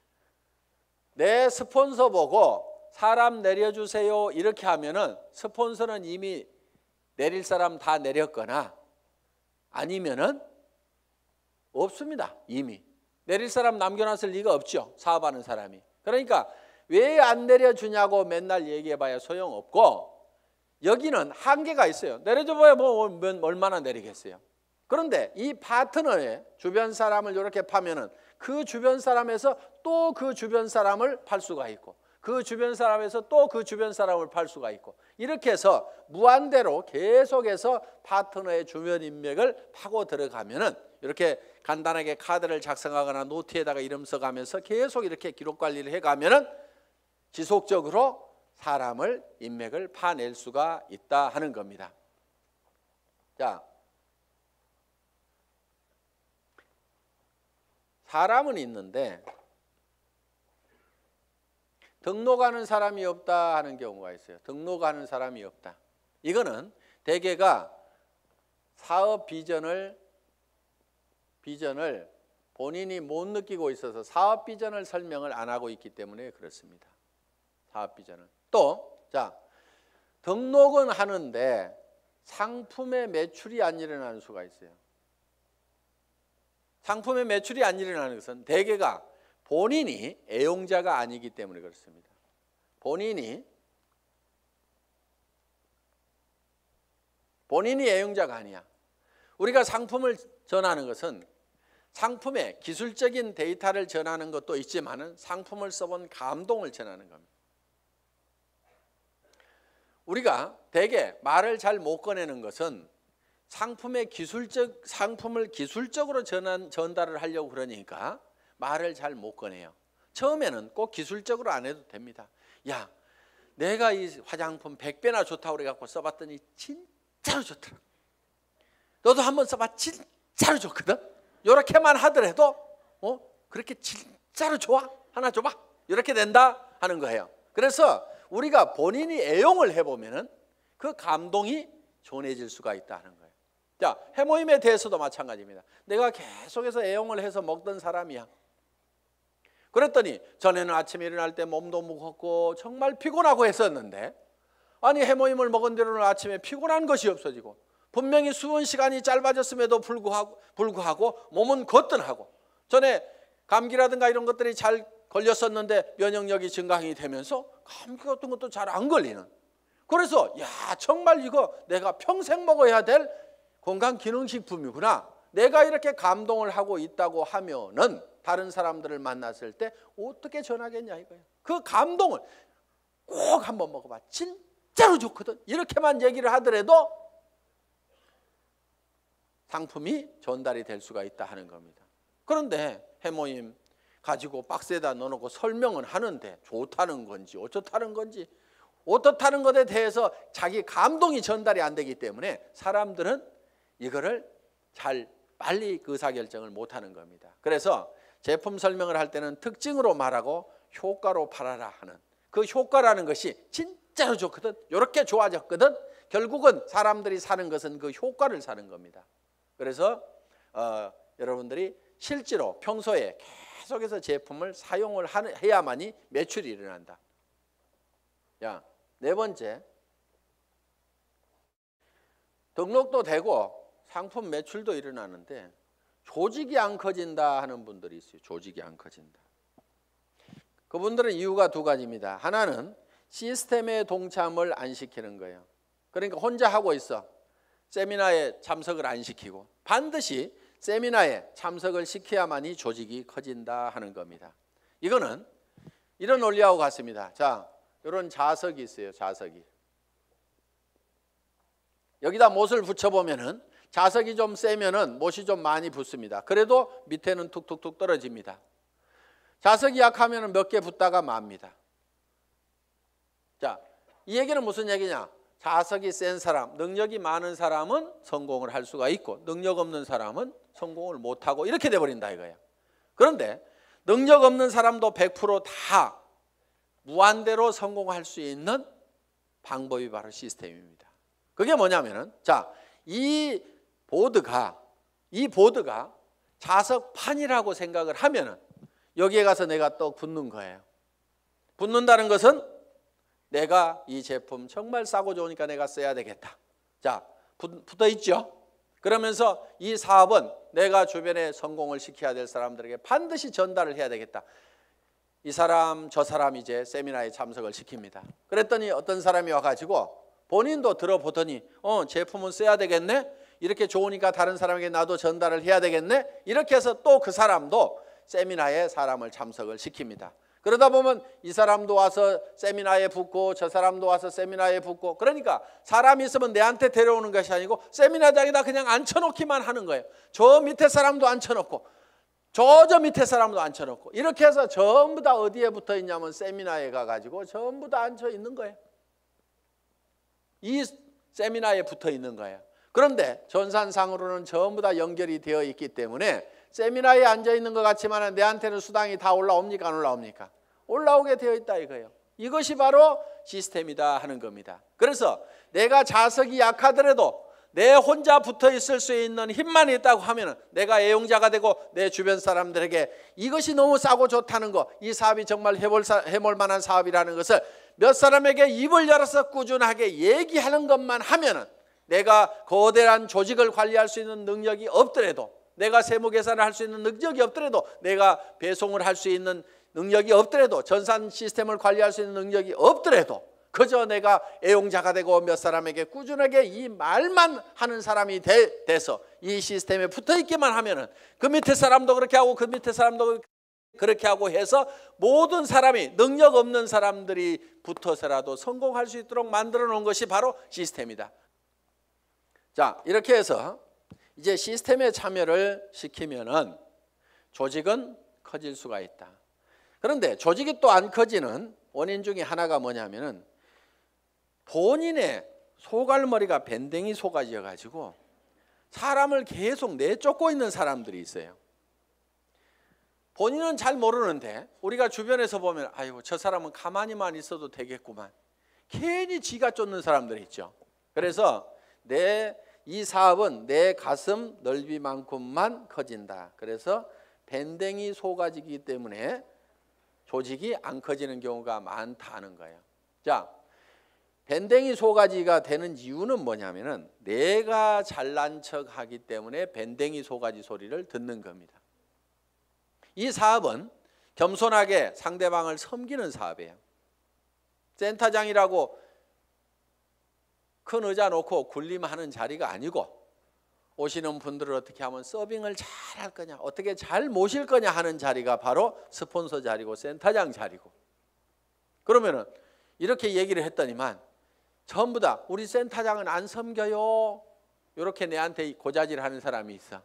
내 스폰서 보고 사람 내려주세요 이렇게 하면은 스폰서는 이미 내릴 사람 다 내렸거나 아니면은 없습니다. 이미 내릴 사람 남겨놨을 리가 없죠. 사업하는 사람이. 그러니까 왜 안 내려주냐고 맨날 얘기해봐야 소용없고 여기는 한계가 있어요. 내려줘봐야 뭐 얼마나 내리겠어요. 그런데 이 파트너의 주변 사람을 이렇게 파면은 그 주변 사람에서 또 그 주변 사람을 팔 수가 있고 그 주변 사람에서 또 그 주변 사람을 팔 수가 있고 이렇게 해서 무한대로 계속해서 파트너의 주변 인맥을 파고 들어가면은 이렇게 간단하게 카드를 작성하거나 노트에다가 이름 써가면서 계속 이렇게 기록 관리를 해가면은 지속적으로 사람을 인맥을 파낼 수가 있다 하는 겁니다. 자, 사람은 있는데 등록하는 사람이 없다 하는 경우가 있어요. 등록하는 사람이 없다. 이거는 대개가 사업 비전을 비전을 본인이 못 느끼고 있어서 사업 비전을 설명을 안 하고 있기 때문에 그렇습니다. 사업 비전을. 또 자, 등록은 하는데 상품의 매출이 안 일어나는 수가 있어요. 상품의 매출이 안 일어나는 것은 대개가 본인이 애용자가 아니기 때문에 그렇습니다. 본인이 본인이 애용자가 아니야. 우리가 상품을 전하는 것은 상품의 기술적인 데이터를 전하는 것도 있지만은 상품을 써본 감동을 전하는 겁니다. 우리가 대개 말을 잘 못 꺼내는 것은 상품의 기술적 상품을 기술적으로 전한, 전달을 하려고 그러니까 말을 잘 못 꺼내요. 처음에는 꼭 기술적으로 안 해도 됩니다. 야, 내가 이 화장품 백 배나 좋다고 그래갖고 써봤더니 진짜로 좋더라. 너도 한번 써봐. 진짜로 좋거든. 이렇게만 하더라도 어? 그렇게 진짜로 좋아? 하나 줘봐. 이렇게 된다 하는 거예요. 그래서 우리가 본인이 애용을 해보면은 그 감동이 전해질 수가 있다는 거예요. 자, 해모임에 대해서도 마찬가지입니다. 내가 계속해서 애용을 해서 먹던 사람이야. 그랬더니 전에는 아침에 일어날 때 몸도 무겁고 정말 피곤하고 했었는데, 아니 해모임을 먹은 뒤로는 아침에 피곤한 것이 없어지고 분명히 수분 시간이 짧아졌음에도 불구하고, 불구하고 몸은 거뜬하고, 전에 감기라든가 이런 것들이 잘 걸렸었는데 면역력이 증강이 되면서 감기 같은 것도 잘 안 걸리는, 그래서 야 정말 이거 내가 평생 먹어야 될 건강기능식품이구나, 내가 이렇게 감동을 하고 있다고 하면은 다른 사람들을 만났을 때 어떻게 전하겠냐 이거예요. 그 감동을 꼭 한번 먹어봐, 진짜로 좋거든, 이렇게만 얘기를 하더라도 상품이 전달이 될 수가 있다 하는 겁니다. 그런데 해모임 가지고 박스에다 넣어놓고 설명은 하는데 좋다는 건지 어쩌다는 건지 어떻다는 것에 대해서 자기 감동이 전달이 안 되기 때문에 사람들은 이거를 잘 빨리 의사결정을 못하는 겁니다. 그래서 제품 설명을 할 때는 특징으로 말하고 효과로 팔아라 하는, 그 효과라는 것이 진짜로 좋거든, 이렇게 좋아졌거든, 결국은 사람들이 사는 것은 그 효과를 사는 겁니다. 그래서 어, 여러분들이 실제로 평소에 계속해서 제품을 사용을 해야만이 매출이 일어난다. 야, 네 번째, 등록도 되고 상품 매출도 일어나는데 조직이 안 커진다 하는 분들이 있어요. 조직이 안 커진다. 그분들은 이유가 두 가지입니다. 하나는 시스템에 동참을 안 시키는 거예요. 그러니까 혼자 하고 있어. 세미나에 참석을 안 시키고, 반드시 세미나에 참석을 시켜야만이 조직이 커진다 하는 겁니다. 이거는 이런 논리하고 같습니다. 자, 이런 자석이 있어요. 자석이. 여기다 못을 붙여보면은 자석이 좀 세면은 못이 좀 많이 붙습니다. 그래도 밑에는 툭툭툭 떨어집니다. 자석이 약하면은 몇 개 붙다가 맙니다. 자, 이 얘기는 무슨 얘기냐? 자석이 센 사람, 능력이 많은 사람은 성공을 할 수가 있고 능력 없는 사람은 성공을 못하고 이렇게 돼버린다 이거예요. 그런데 능력 없는 사람도 백 퍼센트 다 무한대로 성공할 수 있는 방법이 바로 시스템입니다. 그게 뭐냐면은, 자, 이 보드가 이 보드가 자석판이라고 생각을 하면은 여기에 가서 내가 또 붙는 거예요. 붙는다는 것은 내가 이 제품 정말 싸고 좋으니까 내가 써야 되겠다. 자, 붙어 있죠. 그러면서 이 사업은 내가 주변에 성공을 시켜야 될 사람들에게 반드시 전달을 해야 되겠다. 이 사람 저 사람 이제 세미나에 참석을 시킵니다. 그랬더니 어떤 사람이 와가지고 본인도 들어보더니 어 제품은 써야 되겠네, 이렇게 좋으니까 다른 사람에게 나도 전달을 해야 되겠네, 이렇게 해서 또 그 사람도 세미나에 사람을 참석을 시킵니다. 그러다 보면 이 사람도 와서 세미나에 붙고 저 사람도 와서 세미나에 붙고, 그러니까 사람이 있으면 내한테 데려오는 것이 아니고 세미나장에다 그냥 앉혀놓기만 하는 거예요. 저 밑에 사람도 앉혀놓고 저 저 밑에 사람도 앉혀놓고, 이렇게 해서 전부 다 어디에 붙어 있냐면 세미나에 가가지고 전부 다 앉혀 있는 거예요. 이 세미나에 붙어 있는 거예요. 그런데 전산상으로는 전부 다 연결이 되어 있기 때문에 세미나에 앉아 있는 것 같지만 내한테는 수당이 다 올라옵니까? 안 올라옵니까? 올라오게 되어 있다 이거예요. 이것이 바로 시스템이다 하는 겁니다. 그래서 내가 자석이 약하더라도 내 혼자 붙어 있을 수 있는 힘만 있다고 하면 내가 애용자가 되고 내 주변 사람들에게 이것이 너무 싸고 좋다는 거, 이 사업이 정말 해볼, 해볼 만한 사업이라는 것을 몇 사람에게 입을 열어서 꾸준하게 얘기하는 것만 하면은 내가 거대한 조직을 관리할 수 있는 능력이 없더라도, 내가 세무 계산을 할 수 있는 능력이 없더라도, 내가 배송을 할 수 있는 능력이 없더라도, 전산 시스템을 관리할 수 있는 능력이 없더라도 그저 내가 애용자가 되고 몇 사람에게 꾸준하게 이 말만 하는 사람이 되, 돼서 이 시스템에 붙어 있기만 하면은 그 밑에 사람도 그렇게 하고 그 밑에 사람도 그렇게 하고 해서 모든 사람이, 능력 없는 사람들이 붙어서라도 성공할 수 있도록 만들어 놓은 것이 바로 시스템이다. 자, 이렇게 해서 이제 시스템에 참여를 시키면은 조직은 커질 수가 있다. 그런데 조직이 또 안 커지는 원인 중에 하나가 뭐냐면은 본인의 소갈머리가 밴댕이 속아져 가지고 사람을 계속 내쫓고 있는 사람들이 있어요. 본인은 잘 모르는데 우리가 주변에서 보면 아이고 저 사람은 가만히만 있어도 되겠구만. 괜히 지가 쫓는 사람들이 있죠. 그래서 내 이 사업은 내 가슴 넓이만큼만 커진다. 그래서 밴댕이 속아지기 때문에 조직이 안 커지는 경우가 많다는 거예요. 자, 밴댕이 속아지가 되는 이유는 뭐냐면은 내가 잘난 척하기 때문에 밴댕이 속아지 소리를 듣는 겁니다. 이 사업은 겸손하게 상대방을 섬기는 사업이에요. 센터장이라고 큰 의자 놓고 군림하는 자리가 아니고 오시는 분들을 어떻게 하면 서빙을 잘 할 거냐, 어떻게 잘 모실 거냐 하는 자리가 바로 스폰서 자리고 센터장 자리고. 그러면은 이렇게 얘기를 했더니만 전부 다 우리 센터장은 안 섬겨요. 이렇게 내한테 고자질 하는 사람이 있어.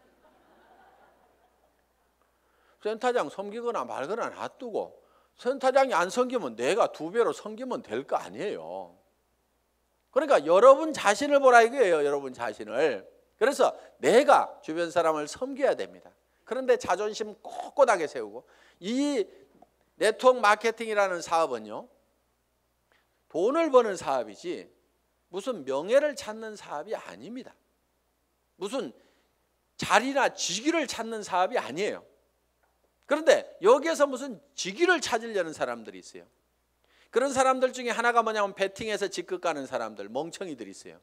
센터장 섬기거나 말거나 놔두고 센터장이 안 섬기면 내가 두 배로 섬기면 될 거 아니에요. 그러니까 여러분 자신을 보라 이거예요. 여러분 자신을. 그래서 내가 주변 사람을 섬겨야 됩니다. 그런데 자존심 꼿꼿하게 세우고, 이 네트워크 마케팅이라는 사업은요, 돈을 버는 사업이지 무슨 명예를 찾는 사업이 아닙니다. 무슨 자리나 직위를 찾는 사업이 아니에요. 그런데 여기에서 무슨 직위를 찾으려는 사람들이 있어요. 그런 사람들 중에 하나가 뭐냐면 베팅해서 직급 가는 사람들, 멍청이들이 있어요.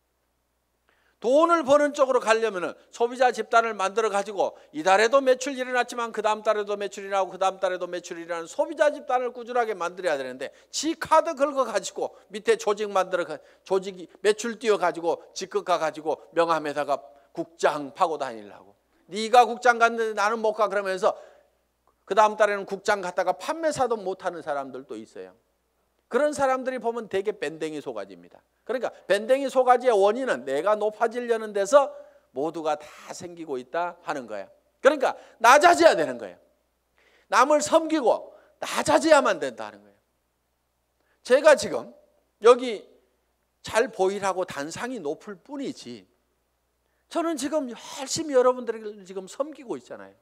돈을 버는 쪽으로 가려면 소비자 집단을 만들어 가지고 이달에도 매출 일어났지만 그 다음 달에도 매출이 나고 그 다음 달에도 매출이 일어나는 소비자 집단을 꾸준하게 만들어야 되는데, 지 카드 긁어 가지고 밑에 조직 만들어 조직이 매출 띄워 가지고 직급 가 가지고 명함에다가 국장 파고 다니려고. 네가 국장 갔는데 나는 못 가 그러면서 그 다음 달에는 국장 갔다가 판매사도 못하는 사람들도 있어요. 그런 사람들이 보면 되게 밴댕이 소가지입니다. 그러니까 밴댕이 소가지의 원인은 내가 높아지려는 데서 모두가 다 생기고 있다 하는 거예요. 그러니까 낮아져야 되는 거예요. 남을 섬기고 낮아져야만 된다 하는 거예요. 제가 지금 여기 잘 보이라고 단상이 높을 뿐이지 저는 지금 열심히 여러분들을 지금 섬기고 있잖아요.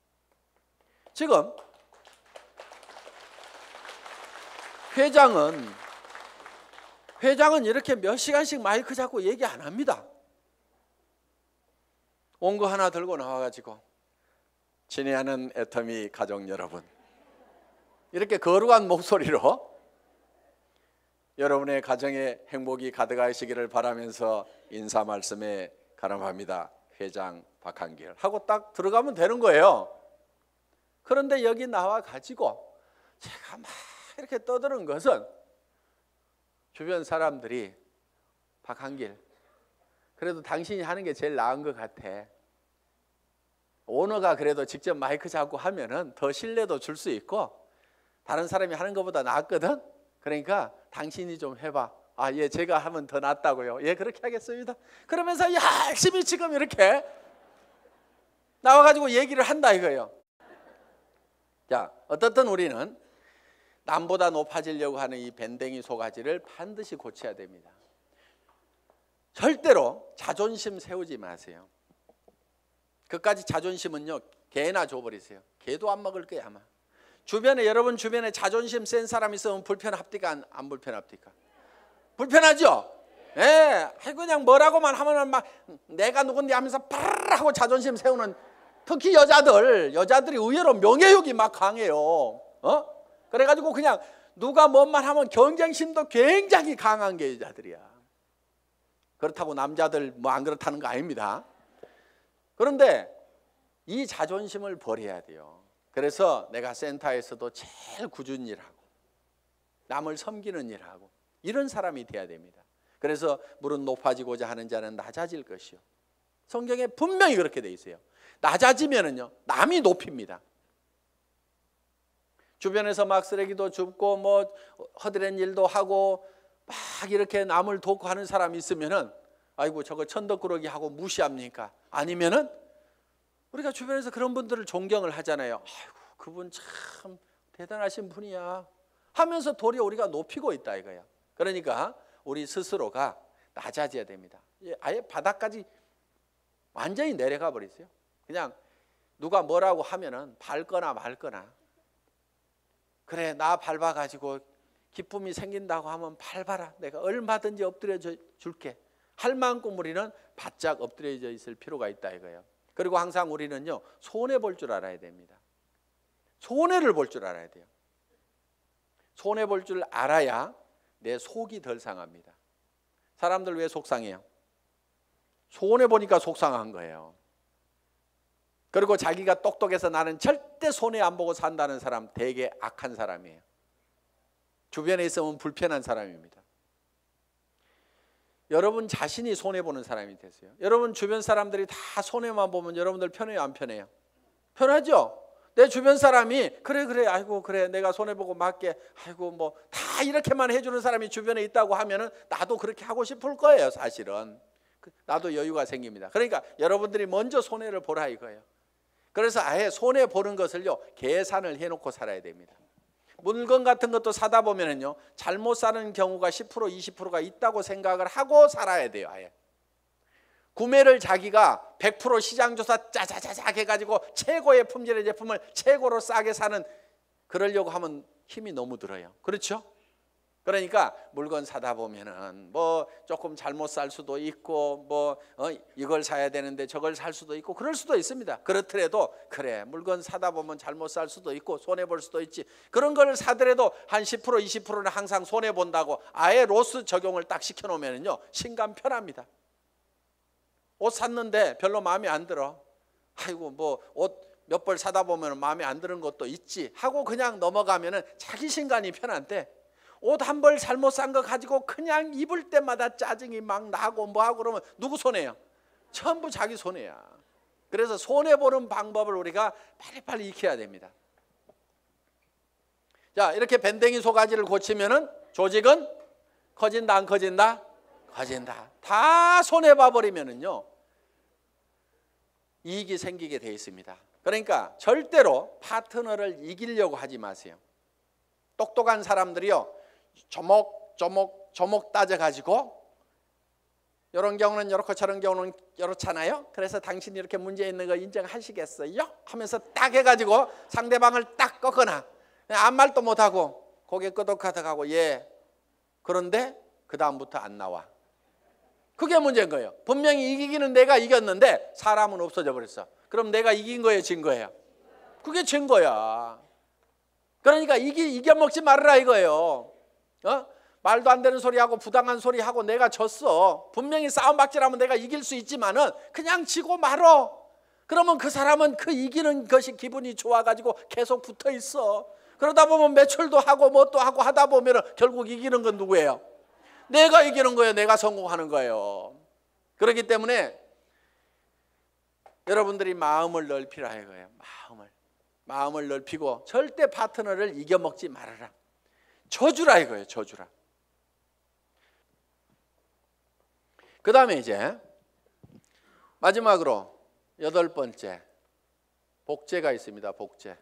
지금 회장은 회장은 이렇게 몇 시간씩 마이크 잡고 얘기 안 합니다. 온 거 하나 들고 나와가지고 친애하는 애터미 가족 여러분, 이렇게 거룩한 목소리로 여러분의 가정에 행복이 가득하시기를 바라면서 인사 말씀에 가름합니다. 회장 박한길 하고 딱 들어가면 되는 거예요. 그런데 여기 나와 가지고 제가 막 이렇게 떠드는 것은 주변 사람들이 박한길, 그래도 당신이 하는 게 제일 나은 것 같아. 오너가 그래도 직접 마이크 잡고 하면은 더 신뢰도 줄 수 있고 다른 사람이 하는 것보다 낫거든. 그러니까 당신이 좀 해봐. 아, 예, 제가 하면 더 낫다고요. 예, 그렇게 하겠습니다. 그러면서 열심히 지금 이렇게 나와가지고 얘기를 한다 이거예요. 자, 어떻든 우리는 남보다 높아지려고 하는 이 밴댕이 소가지를 반드시 고쳐야 됩니다. 절대로 자존심 세우지 마세요. 그까지 자존심은요, 개나 줘버리세요. 개도 안 먹을 거야 아마. 주변에, 여러분 주변에 자존심 센 사람 있으면 불편합니까? 안, 안 불편합니까? 불편하죠? 예, 그냥 뭐라고만 하면은 막 내가 누군데 하면서 파르르 하고 자존심 세우는, 특히 여자들, 여자들이 의외로 명예욕이 막 강해요. 어? 그래가지고 그냥 누가 뭔 말 하면 경쟁심도 굉장히 강한 게 여자들이야. 그렇다고 남자들 뭐 안 그렇다는 거 아닙니다. 그런데 이 자존심을 버려야 돼요. 그래서 내가 센터에서도 제일 꾸준히 일하고 남을 섬기는 일하고 이런 사람이 돼야 됩니다. 그래서 무릇 높아지고자 하는 자는 낮아질 것이요. 성경에 분명히 그렇게 돼 있어요. 낮아지면은요, 남이 높입니다. 주변에서 막 쓰레기도 줍고 뭐 허드렛 일도 하고 막 이렇게 남을 돕고 하는 사람이 있으면은 아이고 저거 천덕꾸러기 하고 무시합니까? 아니면은 우리가 주변에서 그런 분들을 존경을 하잖아요. 아이고 그분 참 대단하신 분이야 하면서 도리어 우리가 높이고 있다 이거야. 그러니까 우리 스스로가 낮아져야 됩니다. 아예 바닥까지 완전히 내려가 버리세요. 그냥 누가 뭐라고 하면은 밟거나 말거나, 그래 나 밟아가지고 기쁨이 생긴다고 하면 밟아라, 내가 얼마든지 엎드려 줄게 할 만큼 우리는 바짝 엎드려져 있을 필요가 있다 이거예요. 그리고 항상 우리는요 손해 볼 줄 알아야 됩니다. 손해를 볼 줄 알아야 돼요. 손해 볼 줄 알아야 내 속이 덜 상합니다. 사람들 왜 속상해요? 손해 보니까 속상한 거예요. 그리고 자기가 똑똑해서 나는 절대 손해 안 보고 산다는 사람 되게 악한 사람이에요. 주변에 있으면 불편한 사람입니다. 여러분 자신이 손해보는 사람이 되세요. 여러분 주변 사람들이 다 손해만 보면 여러분들 편해요, 안 편해요? 편하죠? 내 주변 사람이 그래 그래 아이고 그래 내가 손해보고 맞게 아이고 뭐 다 이렇게만 해주는 사람이 주변에 있다고 하면은 나도 그렇게 하고 싶을 거예요. 사실은 나도 여유가 생깁니다. 그러니까 여러분들이 먼저 손해를 보라 이거예요. 그래서 아예 손해보는 것을요 계산을 해놓고 살아야 됩니다. 물건 같은 것도 사다 보면은요 잘못 사는 경우가 십 퍼센트 이십 퍼센트가 있다고 생각을 하고 살아야 돼요. 아예 구매를 자기가 백 퍼센트 시장조사 짜자자작 해가지고 최고의 품질의 제품을 최고로 싸게 사는, 그러려고 하면 힘이 너무 들어요. 그렇죠? 그러니까 물건 사다 보면은 뭐 조금 잘못 살 수도 있고 뭐 어 이걸 사야 되는데 저걸 살 수도 있고 그럴 수도 있습니다. 그렇더라도 그래 물건 사다 보면 잘못 살 수도 있고 손해 볼 수도 있지, 그런 걸 사더라도 한 십 퍼센트 이십 퍼센트는 항상 손해 본다고 아예 로스 적용을 딱 시켜 놓으면은요 신감 편합니다. 옷 샀는데 별로 마음에 안 들어, 아이고 뭐 옷 몇 벌 사다 보면 마음에 안 드는 것도 있지 하고 그냥 넘어가면은 자기 신간이 편한데, 옷 한 벌 잘못 산 거 가지고 그냥 입을 때마다 짜증이 막 나고 뭐하고 그러면 누구 손해야? 전부 자기 손해야. 그래서 손해보는 방법을 우리가 빨리빨리 익혀야 됩니다. 자, 이렇게 밴댕이 소가지를 고치면은 조직은 커진다 안 커진다? 커진다. 다 손해봐 버리면은요 이익이 생기게 돼 있습니다. 그러니까 절대로 파트너를 이기려고 하지 마세요. 똑똑한 사람들이요 조목조목 조목 따져가지고 이런 경우는 이렇고 저런 경우는 이렇잖아요. 그래서 당신이 이렇게 문제 있는 거 인정하시겠어요? 하면서 딱 해가지고 상대방을 딱 꺾거나 아무 말도 못하고 고개 끄덕하덕하고 예 그런데 그 다음부터 안 나와. 그게 문제인 거예요. 분명히 이기기는 내가 이겼는데 사람은 없어져 버렸어. 그럼 내가 이긴 거예요, 진 거예요? 그게 진 거야. 그러니까 이기, 이겨먹지 말아라 이거예요. 어? 말도 안 되는 소리하고 부당한 소리하고 내가 졌어. 분명히 싸움박질하면 내가 이길 수 있지만은 그냥 지고 말어. 그러면 그 사람은 그 이기는 것이 기분이 좋아가지고 계속 붙어 있어. 그러다 보면 매출도 하고 뭣도 하고 하다 보면은 결국 이기는 건 누구예요? 내가 이기는 거예요. 내가 성공하는 거예요. 그렇기 때문에 여러분들이 마음을 넓히라 이거예요. 마음을. 마음을 넓히고 절대 파트너를 이겨먹지 말아라. 져주라 이거예요. 져주라. 그 다음에 이제 마지막으로 여덟 번째 복제가 있습니다. 복제.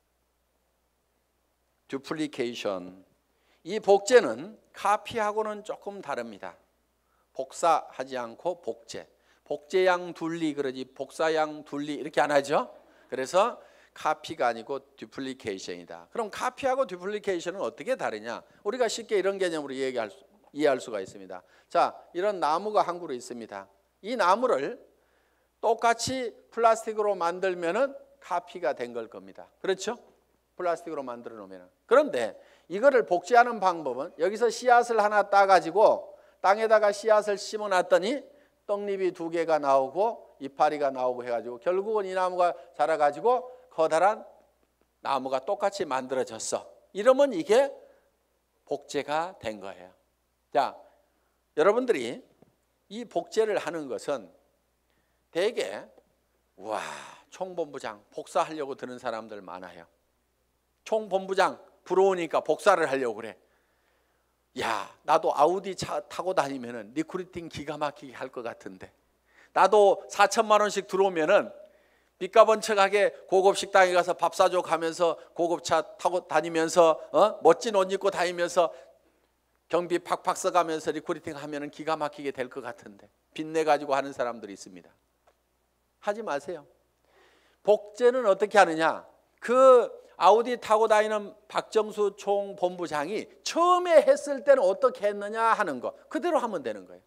듀플리케이션. 이 복제는 카피하고는 조금 다릅니다. 복사하지 않고 복제. 복제양 둘리 그러지 복사양 둘리 이렇게 안 하죠. 그래서 카피가 아니고 듀플리케이션이다. 그럼 카피하고 듀플리케이션은 어떻게 다르냐? 우리가 쉽게 이런 개념으로 얘기할 수, 이해할 수가 있습니다. 자, 이런 나무가 한 그루 있습니다. 이 나무를 똑같이 플라스틱으로 만들면은 카피가 된 걸 겁니다. 그렇죠? 플라스틱으로 만들어 놓으면. 그런데 이거를 복제하는 방법은 여기서 씨앗을 하나 따가지고 땅에다가 씨앗을 심어놨더니 떡잎이 두 개가 나오고 이파리가 나오고 해가지고 결국은 이 나무가 자라가지고 커다란 나무가 똑같이 만들어졌어. 이러면 이게 복제가 된 거예요. 자, 여러분들이 이 복제를 하는 것은 대개 와 총본부장 복사하려고 드는 사람들 많아요. 총본부장 부러우니까 복사를 하려고 그래. 야, 나도 아우디 차 타고 다니면은 리크루팅 기가 막히게 할 것 같은데, 나도 사천만 원씩 들어오면은 빚가번척하게 고급 식당에 가서 밥 사줘 가면서 고급차 타고 다니면서 어? 멋진 옷 입고 다니면서 경비 팍팍 써가면서 리크루팅 하면은 기가 막히게 될 것 같은데 빚내 가지고 하는 사람들이 있습니다. 하지 마세요. 복제는 어떻게 하느냐? 그 아우디 타고 다니는 박정수 총본부장이 처음에 했을 때는 어떻게 했느냐 하는 거 그대로 하면 되는 거예요.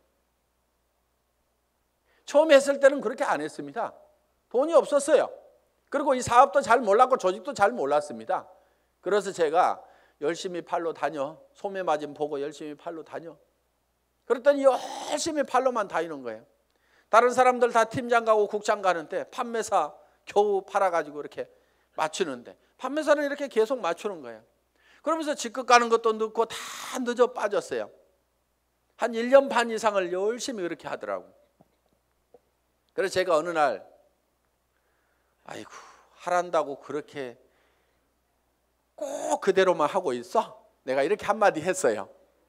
처음에 했을 때는 그렇게 안 했습니다. 돈이 없었어요. 그리고 이 사업도 잘 몰랐고 조직도 잘 몰랐습니다. 그래서 제가 열심히 팔로 다녀. 소매 마진 보고 열심히 팔로 다녀. 그랬더니 열심히 팔로만 다니는 거예요. 다른 사람들 다 팀장 가고 국장 가는데 판매사 겨우 팔아가지고 이렇게 맞추는데 판매사는 이렇게 계속 맞추는 거예요. 그러면서 직급 가는 것도 늦고 다 늦어 빠졌어요. 한 일 년 반 이상을 열심히 그렇게 하더라고. 그래서 제가 어느 날 아이고 하란다고 그렇게 꼭 그대로만 하고 있어? 내가 이렇게 한마디 했어요.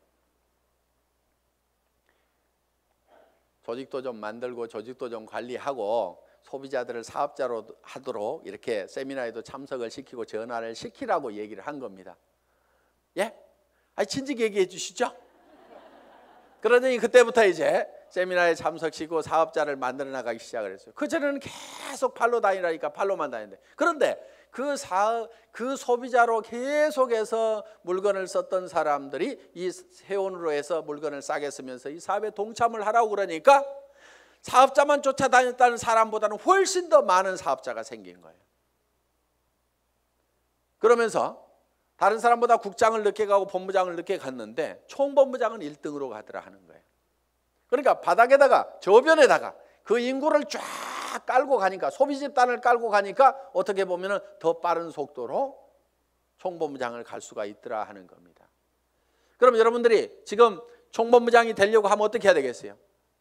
조직도 좀 만들고 조직도 좀 관리하고 소비자들을 사업자로 하도록 이렇게 세미나에도 참석을 시키고 전화를 시키라고 얘기를 한 겁니다. 예? 아니 진즉 얘기해 주시죠. 그러더니 그때부터 이제 세미나에 참석시키고 사업자를 만들어 나가기 시작을 했어요. 그전에는 계속 팔로 다니라니까 팔로만 다니는데 그런데 그 사업, 그 소비자로 계속해서 물건을 썼던 사람들이 이 세원으로 해서 물건을 싸게 쓰면서 이 사업에 동참을 하라고 그러니까 사업자만 쫓아다녔다는 사람보다는 훨씬 더 많은 사업자가 생긴 거예요. 그러면서 다른 사람보다 국장을 늦게 가고 본부장을 늦게 갔는데 총본부장은 일 등으로 가더라 하는 거예요. 그러니까 바닥에다가 저변에다가 그 인구를 쫙 깔고 가니까 소비 집단을 깔고 가니까 어떻게 보면 더 빠른 속도로 총본부장을 갈 수가 있더라 하는 겁니다. 그럼 여러분들이 지금 총본부장이 되려고 하면 어떻게 해야 되겠어요?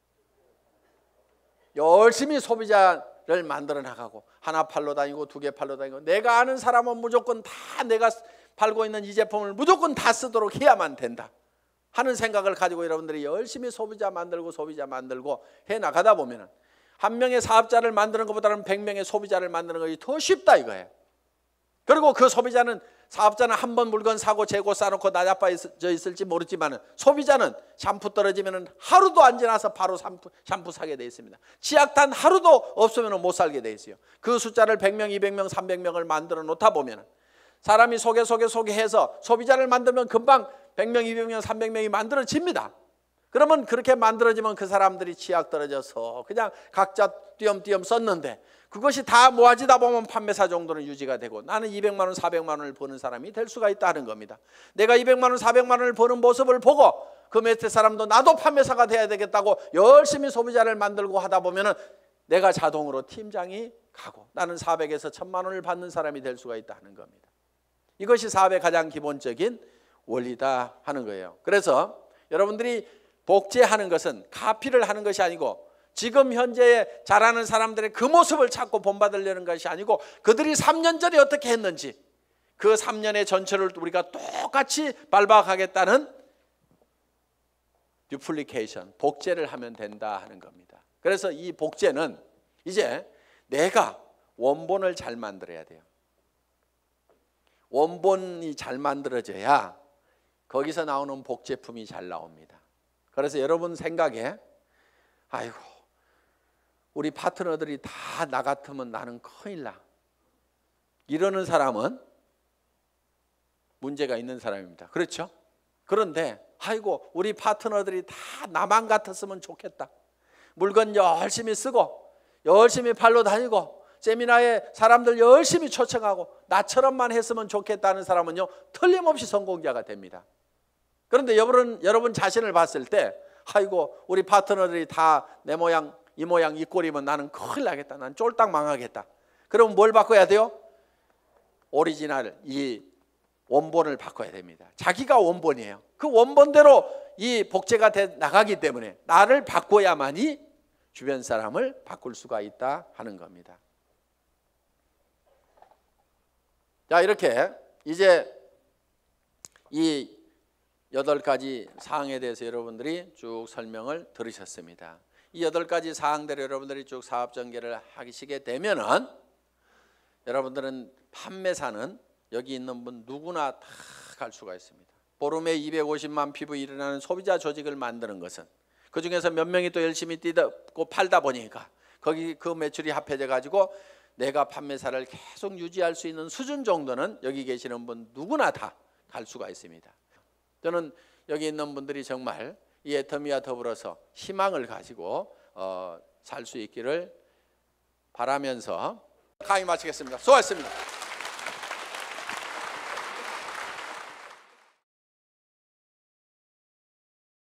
열심히 소비자를 만들어 나가고 하나 팔로 다니고 두 개 팔로 다니고 내가 아는 사람은 무조건 다 내가 팔고 있는 이 제품을 무조건 다 쓰도록 해야만 된다 하는 생각을 가지고 여러분들이 열심히 소비자 만들고 소비자 만들고 해 나가다 보면은 한 명의 사업자를 만드는 것보다는 백 명의 소비자를 만드는 것이 더 쉽다 이거예요. 그리고 그 소비자는 사업자는 한 번 물건 사고 재고 싸놓고 나자빠져 있을지 모르지만 소비자는 샴푸 떨어지면 하루도 안 지나서 바로 샴푸, 샴푸 사게 돼 있습니다. 치약 단 하루도 없으면 못 살게 돼 있어요. 그 숫자를 백 명, 이백 명, 삼백 명을 만들어 놓다 보면 사람이 소개 소개 소개해서 소비자를 만들면 금방 백 명, 이백 명, 삼백 명이 만들어집니다. 그러면 그렇게 만들어지면 그 사람들이 치약 떨어져서 그냥 각자 띄엄띄엄 썼는데 그것이 다 모아지다 보면 판매사 정도는 유지가 되고 나는 이백만 원, 사백만 원을 버는 사람이 될 수가 있다는 겁니다. 내가 이백만 원, 사백만 원을 버는 모습을 보고 그 밑에 사람도 나도 판매사가 돼야 되겠다고 열심히 소비자를 만들고 하다 보면 내가 자동으로 팀장이 가고 나는 사백에서 천만 원을 받는 사람이 될 수가 있다는 겁니다. 이것이 사업의 가장 기본적인 원리다 하는 거예요. 그래서 여러분들이 복제하는 것은 카피를 하는 것이 아니고 지금 현재 잘하는 사람들의 그 모습을 찾고 본받으려는 것이 아니고 그들이 삼 년 전에 어떻게 했는지 그 삼 년의 전체를 우리가 똑같이 밟아가겠다는 듀플리케이션, 복제를 하면 된다 하는 겁니다. 그래서 이 복제는 이제 내가 원본을 잘 만들어야 돼요. 원본이 잘 만들어져야 거기서 나오는 복제품이 잘 나옵니다. 그래서 여러분 생각에 아이고 우리 파트너들이 다 나 같으면 나는 큰일 나 이러는 사람은 문제가 있는 사람입니다. 그렇죠? 그런데 아이고 우리 파트너들이 다 나만 같았으면 좋겠다. 물건 열심히 쓰고 열심히 팔러 다니고 세미나에 사람들 열심히 초청하고 나처럼만 했으면 좋겠다는 사람은요 틀림없이 성공자가 됩니다. 그런데 여러분, 여러분 자신을 봤을 때 아이고 우리 파트너들이 다 내 모양 이 모양 이 꼴이면 나는 큰일 나겠다. 난 쫄딱 망하겠다. 그럼 뭘 바꿔야 돼요? 오리지널 이 원본을 바꿔야 됩니다. 자기가 원본이에요. 그 원본대로 이 복제가 돼 나가기 때문에 나를 바꿔야만이 주변 사람을 바꿀 수가 있다 하는 겁니다. 자 이렇게 이제 이 여덟 가지 사항에 대해서 여러분들이 쭉 설명을 들으셨습니다. 이 여덟 가지 사항대로 여러분들이 쭉 사업 전개를 하시게 되면은 여러분들은 판매사는 여기 있는 분 누구나 다 갈 수가 있습니다. 보름에 이백오십만 피부 일어나는 소비자 조직을 만드는 것은 그 중에서 몇 명이 또 열심히 뛰고 팔다 보니까 거기 그 매출이 합해져 가지고 내가 판매사를 계속 유지할 수 있는 수준 정도는 여기 계시는 분 누구나 다 갈 수가 있습니다. 저는 여기 있는 분들이 정말 이 애터미와 더불어서 희망을 가지고 어, 살 수 있기를 바라면서 강의 마치겠습니다. 수고하셨습니다.